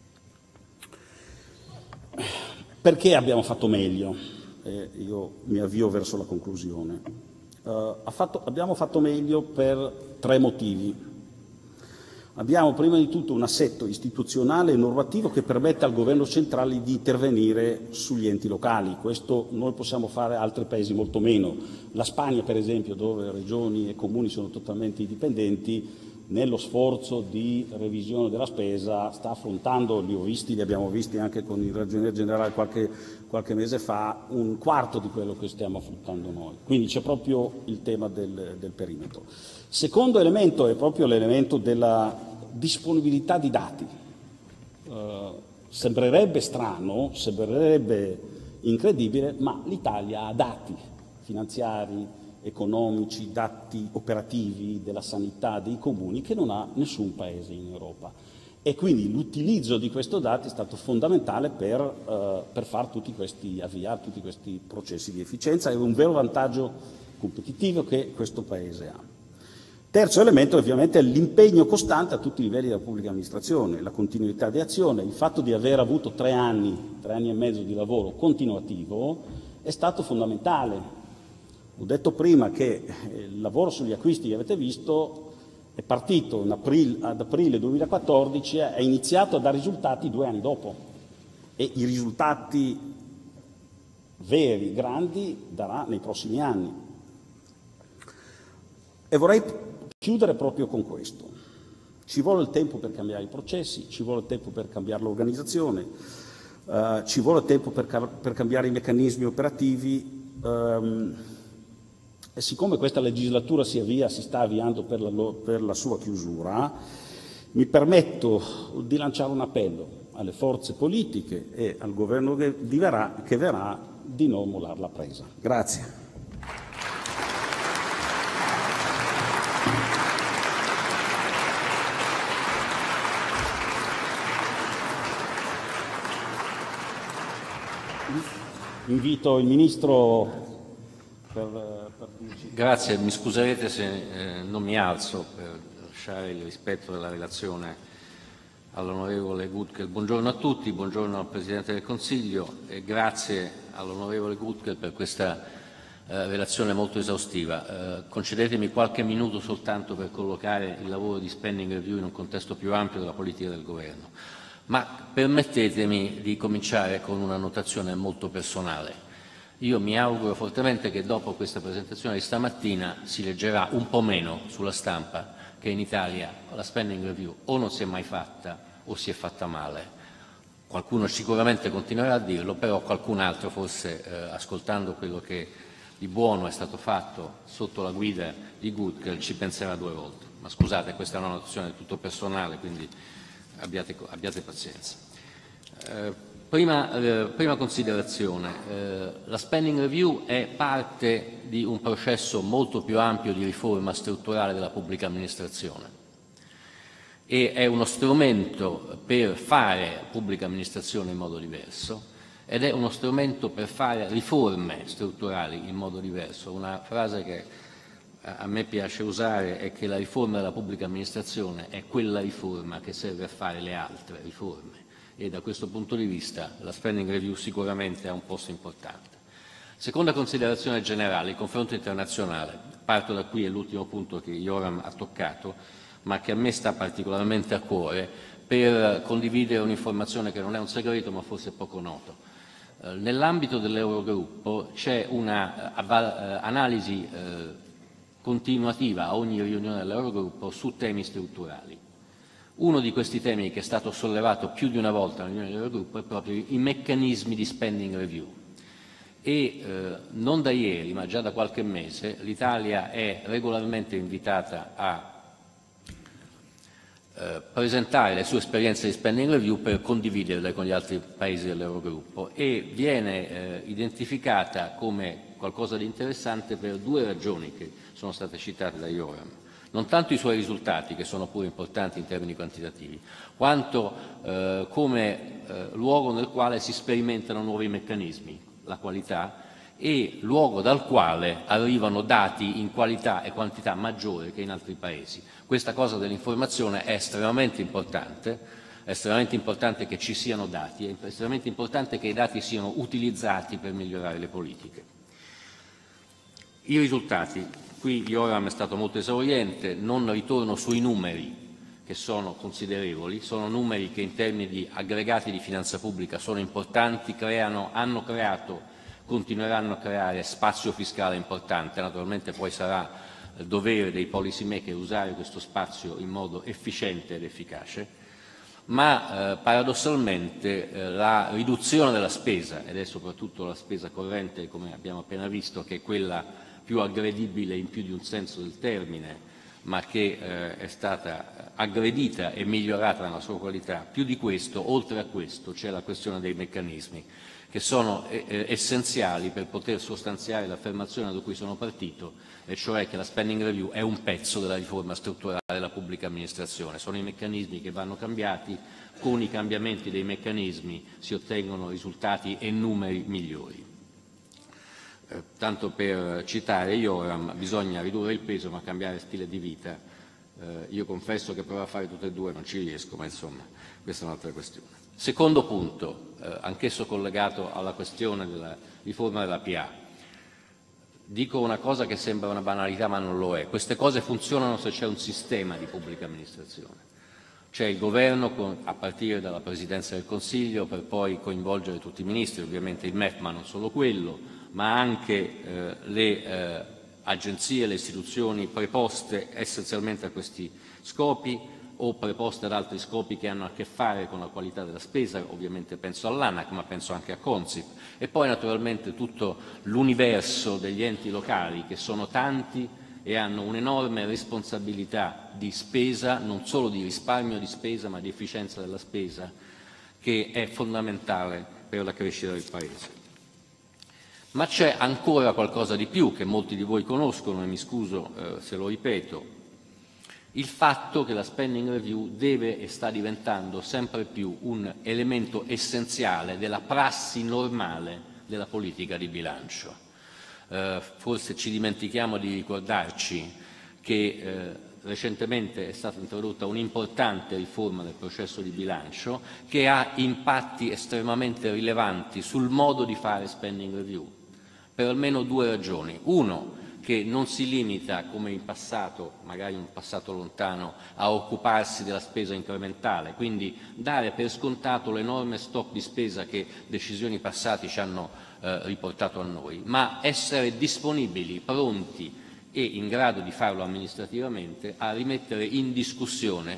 Perché abbiamo fatto meglio? Io mi avvio verso la conclusione. Abbiamo fatto meglio per 3 motivi. Abbiamo prima di tutto un assetto istituzionale e normativo che permette al governo centrale di intervenire sugli enti locali. Questo noi possiamo fare, altri paesi molto meno. La Spagna, per esempio, dove regioni e comuni sono totalmente indipendenti, nello sforzo di revisione della spesa sta affrontando, li abbiamo visti anche con il ragioniere generale qualche mese fa, un quarto di quello che stiamo affrontando noi. Quindi c'è proprio il tema del perimetro. Secondo elemento è proprio l'elemento della disponibilità di dati. Sembrerebbe strano, sembrerebbe incredibile, ma l'Italia ha dati finanziari, economici, dati operativi della sanità dei comuni che non ha nessun paese in Europa. E quindi l'utilizzo di questi dati è stato fondamentale per avviare tutti questi processi di efficienza. È un vero vantaggio competitivo che questo Paese ha. Terzo elemento ovviamente è l'impegno costante a tutti i livelli della pubblica amministrazione, la continuità di azione, il fatto di aver avuto 3 anni e mezzo di lavoro continuativo è stato fondamentale. Ho detto prima che il lavoro sugli acquisti che avete visto è partito ad aprile 2014 e è iniziato a dare risultati 2 anni dopo, e i risultati veri, grandi, darà nei prossimi anni. E vorrei chiudere proprio con questo. Ci vuole il tempo per cambiare i processi, ci vuole il tempo per cambiare l'organizzazione, ci vuole il tempo per cambiare i meccanismi operativi. E siccome questa legislatura si sta avviando per la sua chiusura, mi permetto di lanciare un appello alle forze politiche e al governo che verrà di non mollare la presa. Grazie. Invito il Ministro per dirci. Grazie, mi scuserete se non mi alzo per lasciare il rispetto della relazione all'onorevole Guttkel. Buongiorno a tutti, buongiorno al Presidente del Consiglio e grazie all'onorevole Guttkel per questa relazione molto esaustiva. Concedetemi qualche minuto soltanto per collocare il lavoro di spending review in un contesto più ampio della politica del Governo. Ma permettetemi di cominciare con una notazione molto personale. Io mi auguro fortemente che dopo questa presentazione di stamattina si leggerà un po' meno sulla stampa che in Italia la spending review o non si è mai fatta o si è fatta male. Qualcuno sicuramente continuerà a dirlo, però qualcun altro forse ascoltando quello che di buono è stato fatto sotto la guida di Guttkel ci penserà 2 volte. Ma scusate, questa è una notazione tutto personale, quindi abbiate pazienza. Prima considerazione, la spending review è parte di un processo molto più ampio di riforma strutturale della pubblica amministrazione e è uno strumento per fare pubblica amministrazione in modo diverso ed è uno strumento per fare riforme strutturali in modo diverso. Una frase che a me piace usare è che la riforma della pubblica amministrazione è quella riforma che serve a fare le altre riforme. E da questo punto di vista la spending review sicuramente ha un posto importante. Seconda considerazione generale, il confronto internazionale. Parto da qui, è l'ultimo punto che Joram ha toccato, ma che a me sta particolarmente a cuore per condividere un'informazione che non è un segreto ma forse è poco noto. Nell'ambito dell'Eurogruppo c'è una analisi continuativa a ogni riunione dell'Eurogruppo su temi strutturali. Uno di questi temi che è stato sollevato più di una volta nella riunione dell'Eurogruppo è proprio i meccanismi di spending review e non da ieri ma già da qualche mese l'Italia è regolarmente invitata a presentare le sue esperienze di spending review per condividerle con gli altri paesi dell'Eurogruppo e viene identificata come qualcosa di interessante per 2 ragioni che sono state citate da Joram. non tanto i suoi risultati, che sono pure importanti in termini quantitativi, quanto come luogo nel quale si sperimentano nuovi meccanismi, la qualità, e luogo dal quale arrivano dati in qualità e quantità maggiore che in altri paesi. Questa cosa dell'informazione è estremamente importante che ci siano dati, è estremamente importante che i dati siano utilizzati per migliorare le politiche. I risultati, qui Joram è stato molto esauriente, non ritorno sui numeri che sono considerevoli, sono numeri che in termini di aggregati di finanza pubblica sono importanti, hanno creato, continueranno a creare spazio fiscale importante, naturalmente poi sarà il dovere dei policy maker usare questo spazio in modo efficiente ed efficace, ma paradossalmente la riduzione della spesa, ed è soprattutto la spesa corrente, come abbiamo appena visto, che è quella più aggredibile in più di un senso del termine, ma che è stata aggredita e migliorata nella sua qualità. Più di questo, oltre a questo, c'è la questione dei meccanismi, che sono essenziali per poter sostanziare l'affermazione da cui sono partito, e cioè che la spending review è un pezzo della riforma strutturale della pubblica amministrazione. Sono i meccanismi che vanno cambiati, con i cambiamenti dei meccanismi si ottengono risultati e numeri migliori. Tanto per citare Joram, bisogna ridurre il peso ma cambiare stile di vita. Io confesso che provo a fare tutte e due, non ci riesco, ma insomma questa è un'altra questione. Secondo punto, anch'esso collegato alla questione della riforma della PA. Dico una cosa che sembra una banalità ma non lo è. Queste cose funzionano se c'è un sistema di pubblica amministrazione. C'è il governo a partire dalla Presidenza del Consiglio per poi coinvolgere tutti i ministri, ovviamente il MEF ma non solo quello, ma anche le agenzie, le istituzioni preposte essenzialmente a questi scopi o preposte ad altri scopi che hanno a che fare con la qualità della spesa, ovviamente penso all'ANAC ma penso anche a Consip, e poi naturalmente tutto l'universo degli enti locali che sono tanti e hanno un'enorme responsabilità di spesa, non solo di risparmio di spesa ma di efficienza della spesa, che è fondamentale per la crescita del Paese. Ma c'è ancora qualcosa di più che molti di voi conoscono e mi scuso se lo ripeto, il fatto che la spending review deve e sta diventando sempre più un elemento essenziale della prassi normale della politica di bilancio. Forse ci dimentichiamo di ricordarci che recentemente è stata introdotta un'importante riforma del processo di bilancio che ha impatti estremamente rilevanti sul modo di fare spending review, per almeno due ragioni. Uno, che non si limita, come in passato, magari in un passato lontano, a occuparsi della spesa incrementale, quindi dare per scontato l'enorme stock di spesa che decisioni passate ci hanno riportato a noi, ma essere disponibili, pronti e in grado di farlo amministrativamente a rimettere in discussione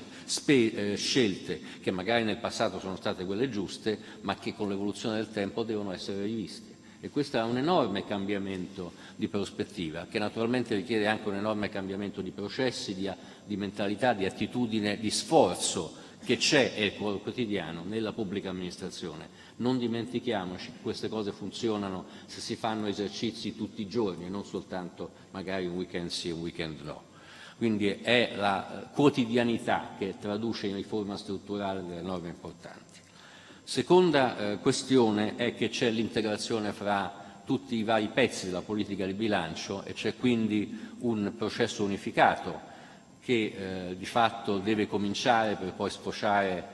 scelte che magari nel passato sono state quelle giuste, ma che con l'evoluzione del tempo devono essere riviste. E questo è un enorme cambiamento di prospettiva, che naturalmente richiede anche un enorme cambiamento di processi, di mentalità, di attitudine, di sforzo che c'è e quotidiano nella pubblica amministrazione. Non dimentichiamoci che queste cose funzionano se si fanno esercizi tutti i giorni, non soltanto magari un weekend sì e un weekend no. Quindi è la quotidianità che traduce in riforma strutturale delle norme importanti. Seconda questione è che c'è l'integrazione fra tutti i vari pezzi della politica di bilancio e c'è quindi un processo unificato che di fatto deve cominciare per poi sfociare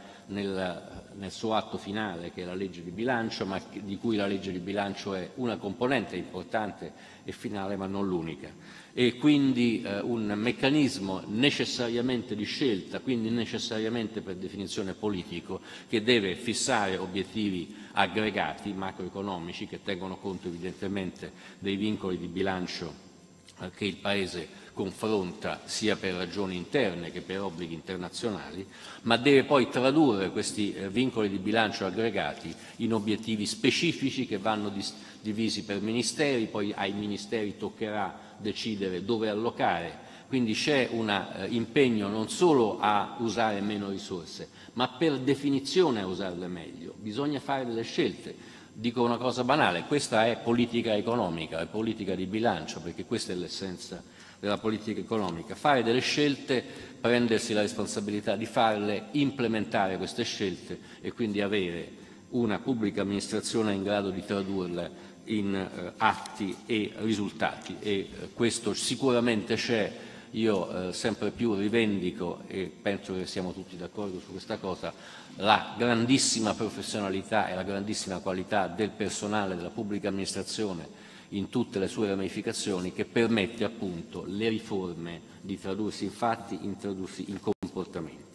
nel suo atto finale, che è la legge di bilancio, ma di cui la legge di bilancio è una componente importante e finale, ma non l'unica. E quindi un meccanismo necessariamente di scelta, quindi necessariamente per definizione politico, che deve fissare obiettivi aggregati macroeconomici che tengono conto evidentemente dei vincoli di bilancio che il Paese confronta sia per ragioni interne che per obblighi internazionali, ma deve poi tradurre questi vincoli di bilancio aggregati in obiettivi specifici che vanno divisi per ministeri, poi ai ministeri toccherà decidere dove allocare. Quindi c'è un impegno non solo a usare meno risorse, ma per definizione a usarle meglio. Bisogna fare delle scelte. dico una cosa banale, questa è politica economica, è politica di bilancio, perché questa è l'essenza della politica economica. Fare delle scelte, prendersi la responsabilità di farle, implementare queste scelte e quindi avere una pubblica amministrazione in grado di tradurle in atti e risultati, e questo sicuramente c'è. Io sempre più rivendico, e penso che siamo tutti d'accordo su questa cosa, la grandissima professionalità e la grandissima qualità del personale della pubblica amministrazione in tutte le sue ramificazioni, che permette appunto le riforme di tradursi in fatti, in tradursi in comportamenti.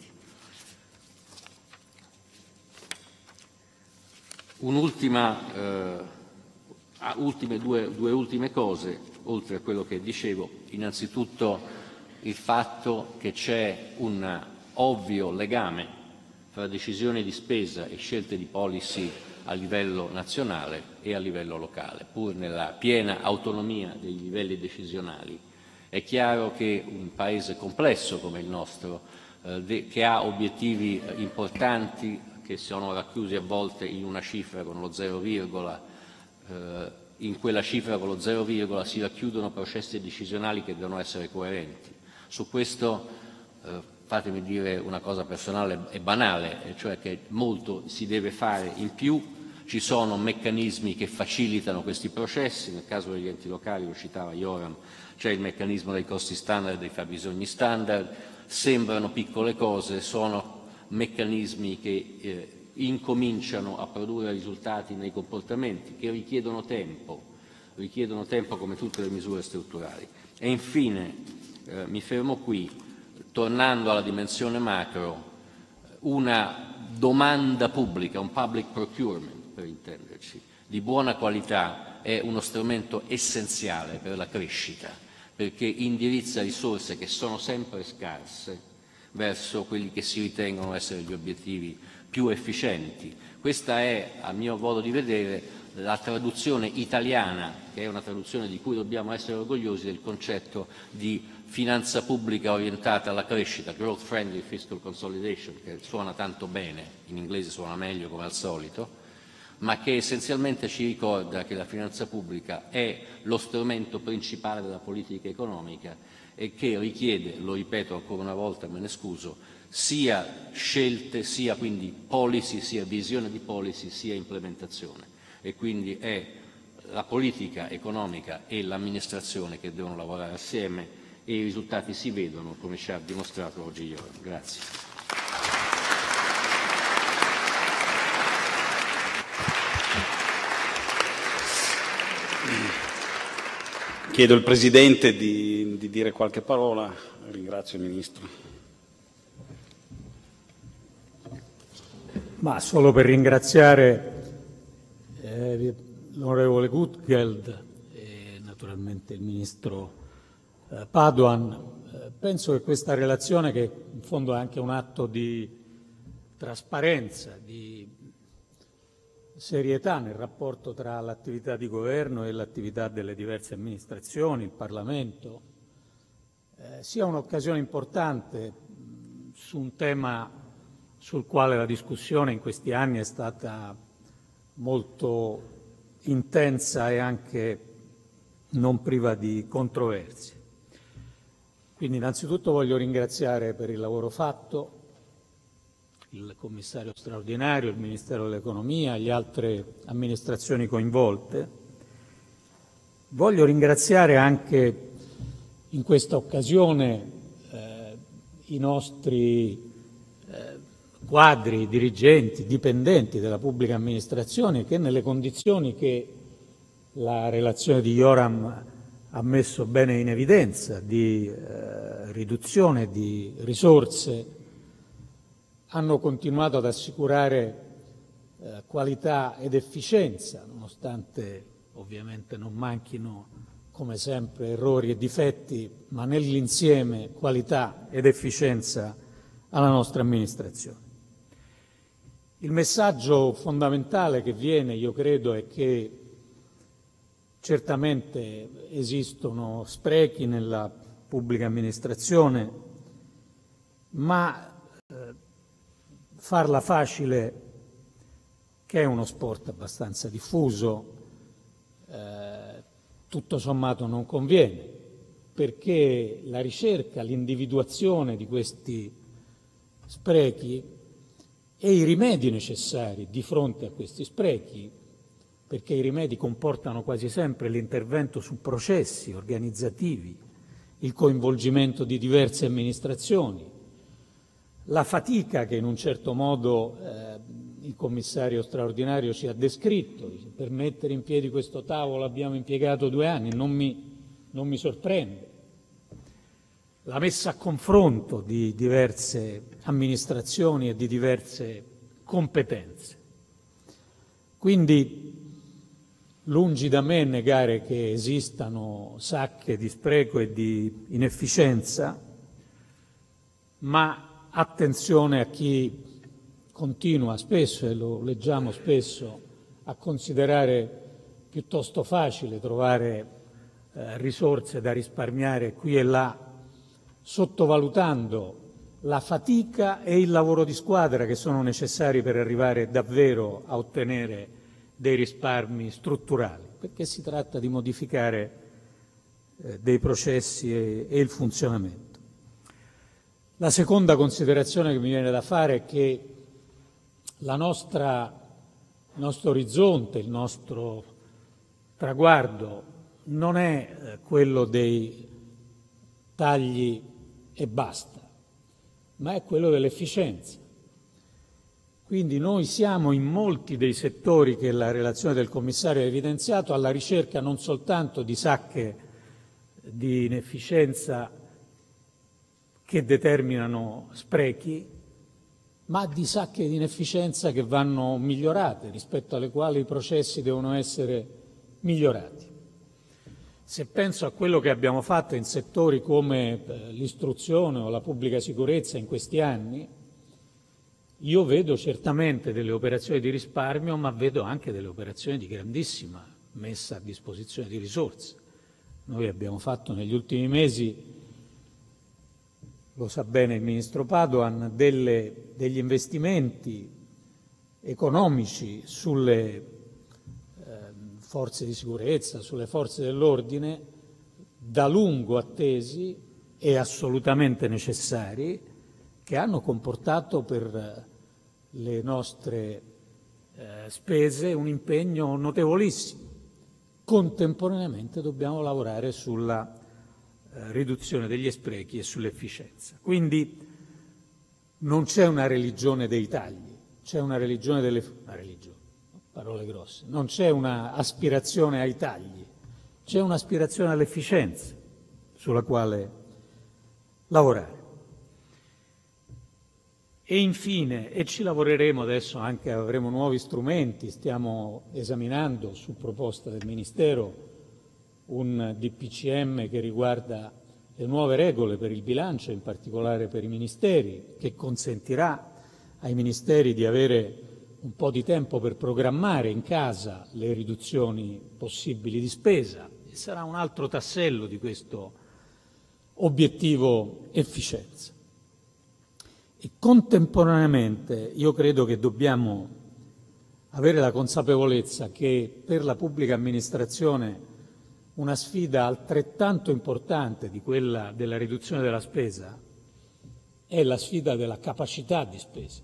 Due ultime cose, oltre a quello che dicevo. Innanzitutto il fatto che c'è un ovvio legame fra decisioni di spesa e scelte di policy a livello nazionale e a livello locale, pur nella piena autonomia dei livelli decisionali. È chiaro che un Paese complesso come il nostro, che ha obiettivi importanti che sono racchiusi a volte in una cifra con lo 0, in quella cifra con lo 0, si racchiudono processi decisionali che devono essere coerenti. Su questo fatemi dire una cosa personale e banale, cioè che molto si deve fare in più. Ci sono meccanismi che facilitano questi processi, nel caso degli enti locali, lo citava Joram, c'è il meccanismo dei costi standard e dei fabbisogni standard. Sembrano piccole cose, sono meccanismi che incominciano a produrre risultati nei comportamenti, che richiedono tempo come tutte le misure strutturali. E infine mi fermo qui, tornando alla dimensione macro, una domanda pubblica, un public procurement per intenderci, di buona qualità è uno strumento essenziale per la crescita, perché indirizza risorse che sono sempre scarse verso quelli che si ritengono essere gli obiettivi più efficienti. Questa è, a mio modo di vedere, la traduzione italiana, che è una traduzione di cui dobbiamo essere orgogliosi, del concetto di finanza pubblica orientata alla crescita, growth friendly fiscal consolidation, che suona tanto bene, in inglese suona meglio come al solito, ma che essenzialmente ci ricorda che la finanza pubblica è lo strumento principale della politica economica e che richiede, lo ripeto ancora una volta, me ne scuso, sia scelte, sia quindi policy, sia visione di policy, sia implementazione. E quindi è la politica economica e l'amministrazione che devono lavorare assieme, e i risultati si vedono, come ci ha dimostrato oggi Joram. Grazie. Chiedo al Presidente di dire qualche parola. Ringrazio il Ministro. Ma solo per ringraziare l'onorevole Gutgeld e naturalmente il Ministro Padoan. Penso che questa relazione, che in fondo è anche un atto di trasparenza, di serietà nel rapporto tra l'attività di governo e l'attività delle diverse amministrazioni, il Parlamento, sia un'occasione importante su un tema sul quale la discussione in questi anni è stata molto intensa e anche non priva di controversie. Quindi innanzitutto voglio ringraziare per il lavoro fatto il commissario straordinario, il Ministero dell'Economia, le altre amministrazioni coinvolte. Voglio ringraziare anche in questa occasione i nostri quadri, dirigenti, dipendenti della pubblica amministrazione, che nelle condizioni che la relazione di Joram ha messo bene in evidenza, di riduzione di risorse, hanno continuato ad assicurare qualità ed efficienza, nonostante ovviamente non manchino, come sempre, errori e difetti, ma nell'insieme qualità ed efficienza alla nostra amministrazione. Il messaggio fondamentale che viene, io credo, è che certamente esistono sprechi nella pubblica amministrazione, ma farla facile che è uno sport abbastanza diffuso, tutto sommato non conviene, perché la ricerca, l'individuazione di questi sprechi e i rimedi necessari di fronte a questi sprechi, perché i rimedi comportano quasi sempre l'intervento su processi organizzativi, il coinvolgimento di diverse amministrazioni, la fatica che in un certo modo il commissario straordinario ci ha descritto. Per mettere in piedi questo tavolo abbiamo impiegato 2 anni, non mi sorprende. La messa a confronto di diverse amministrazioni e di diverse competenze. Quindi, lungi da me negare che esistano sacche di spreco e di inefficienza, ma attenzione a chi continua spesso, e lo leggiamo spesso, a considerare piuttosto facile trovare risorse da risparmiare qui e là, sottovalutando la fatica e il lavoro di squadra che sono necessari per arrivare davvero a ottenere dei risparmi strutturali, perché si tratta di modificare dei processi e il funzionamento. La seconda considerazione che mi viene da fare è che il nostro orizzonte, il nostro traguardo non è quello dei tagli e basta, ma è quello dell'efficienza. Quindi noi siamo in molti dei settori che la relazione del commissario ha evidenziato alla ricerca non soltanto di sacche di inefficienza che determinano sprechi, ma di sacche di inefficienza che vanno migliorate, rispetto alle quali i processi devono essere migliorati. Se penso a quello che abbiamo fatto in settori come l'istruzione o la pubblica sicurezza in questi anni, io vedo certamente delle operazioni di risparmio, ma vedo anche delle operazioni di grandissima messa a disposizione di risorse. Noi abbiamo fatto negli ultimi mesi, lo sa bene il Ministro Padoan, degli investimenti economici sulle forze di sicurezza, sulle forze dell'ordine, da lungo attesi e assolutamente necessari, che hanno comportato per le nostre spese un impegno notevolissimo. Contemporaneamente dobbiamo lavorare sulla riduzione degli sprechi e sull'efficienza. Quindi non c'è una religione dei tagli, c'è una religione parole grosse, non c'è una aspirazione ai tagli, c'è un'aspirazione all'efficienza sulla quale lavorare. E infine, e ci lavoreremo adesso anche, avremo nuovi strumenti, stiamo esaminando su proposta del Ministero un DPCM che riguarda le nuove regole per il bilancio, in particolare per i ministeri, che consentirà ai ministeri di avere un po' di tempo per programmare in casa le riduzioni possibili di spesa, e sarà un altro tassello di questo obiettivo efficienza. E contemporaneamente io credo che dobbiamo avere la consapevolezza che per la pubblica amministrazione una sfida altrettanto importante di quella della riduzione della spesa è la sfida della capacità di spesa.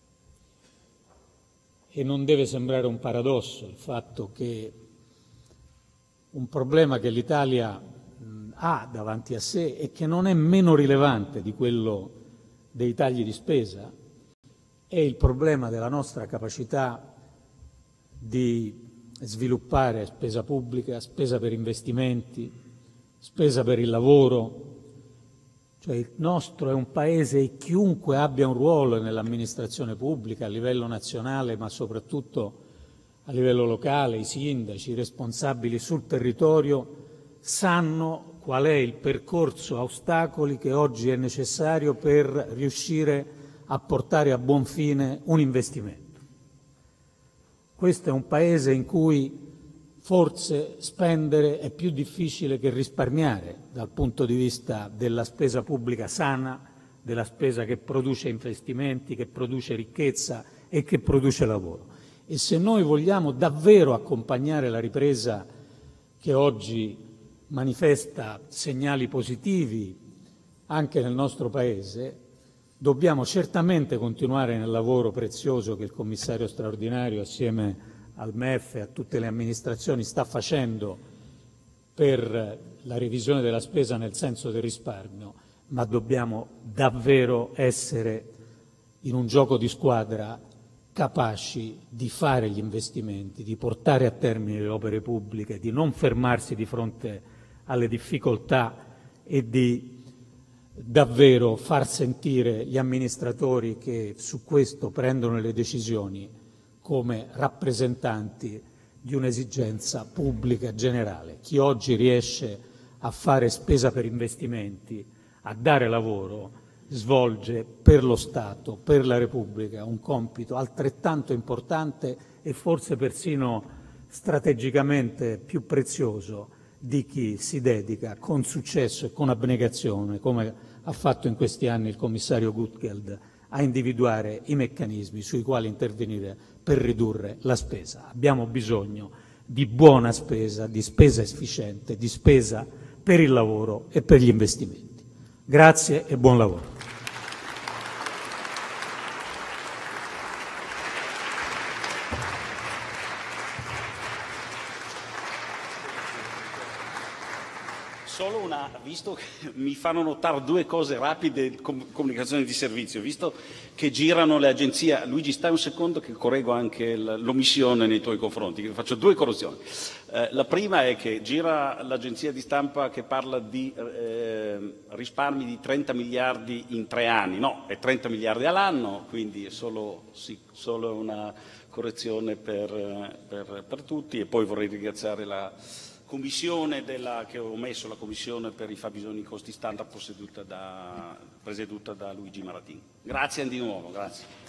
E non deve sembrare un paradosso il fatto che un problema che l'Italia ha davanti a sé e che non è meno rilevante di quello dei tagli di spesa è il problema della nostra capacità di sviluppare spesa pubblica, spesa per investimenti, spesa per il lavoro. Cioè il nostro è un paese, e chiunque abbia un ruolo nell'amministrazione pubblica a livello nazionale, ma soprattutto a livello locale, i sindaci, i responsabili sul territorio, sanno qual è il percorso a ostacoli che oggi è necessario per riuscire a portare a buon fine un investimento. Questo è un paese in cui forse spendere è più difficile che risparmiare dal punto di vista della spesa pubblica sana, della spesa che produce investimenti, che produce ricchezza e che produce lavoro. e se noi vogliamo davvero accompagnare la ripresa che oggi manifesta segnali positivi anche nel nostro Paese, dobbiamo certamente continuare nel lavoro prezioso che il commissario straordinario assieme al MEF e a tutte le amministrazioni sta facendo per la revisione della spesa nel senso del risparmio, ma dobbiamo davvero essere in un gioco di squadra capaci di fare gli investimenti, di portare a termine le opere pubbliche, di non fermarsi di fronte alle difficoltà e di davvero far sentire gli amministratori che su questo prendono le decisioni come rappresentanti di un'esigenza pubblica generale. Chi oggi riesce a fare spesa per investimenti, a dare lavoro, svolge per lo Stato, per la Repubblica, un compito altrettanto importante e forse persino strategicamente più prezioso di chi si dedica con successo e con abnegazione, come ha fatto in questi anni il commissario Guttgeld, a individuare i meccanismi sui quali intervenire per ridurre la spesa. Abbiamo bisogno di buona spesa, di spesa efficiente, di spesa per il lavoro e per gli investimenti. Grazie e buon lavoro. Solo visto che mi fanno notare due cose rapide, comunicazione di servizio, visto che girano le agenzie, Luigi stai un secondo che correggo anche l'omissione nei tuoi confronti, faccio due correzioni. La prima è che gira l'agenzia di stampa che parla di risparmi di 30 miliardi in 3 anni, no, è 30 miliardi all'anno, quindi è solo una correzione per tutti, e poi vorrei ringraziare la commissione che ho messo, la commissione per i fabbisogni costi standard presieduta da Luigi Maratin. Grazie di nuovo, grazie.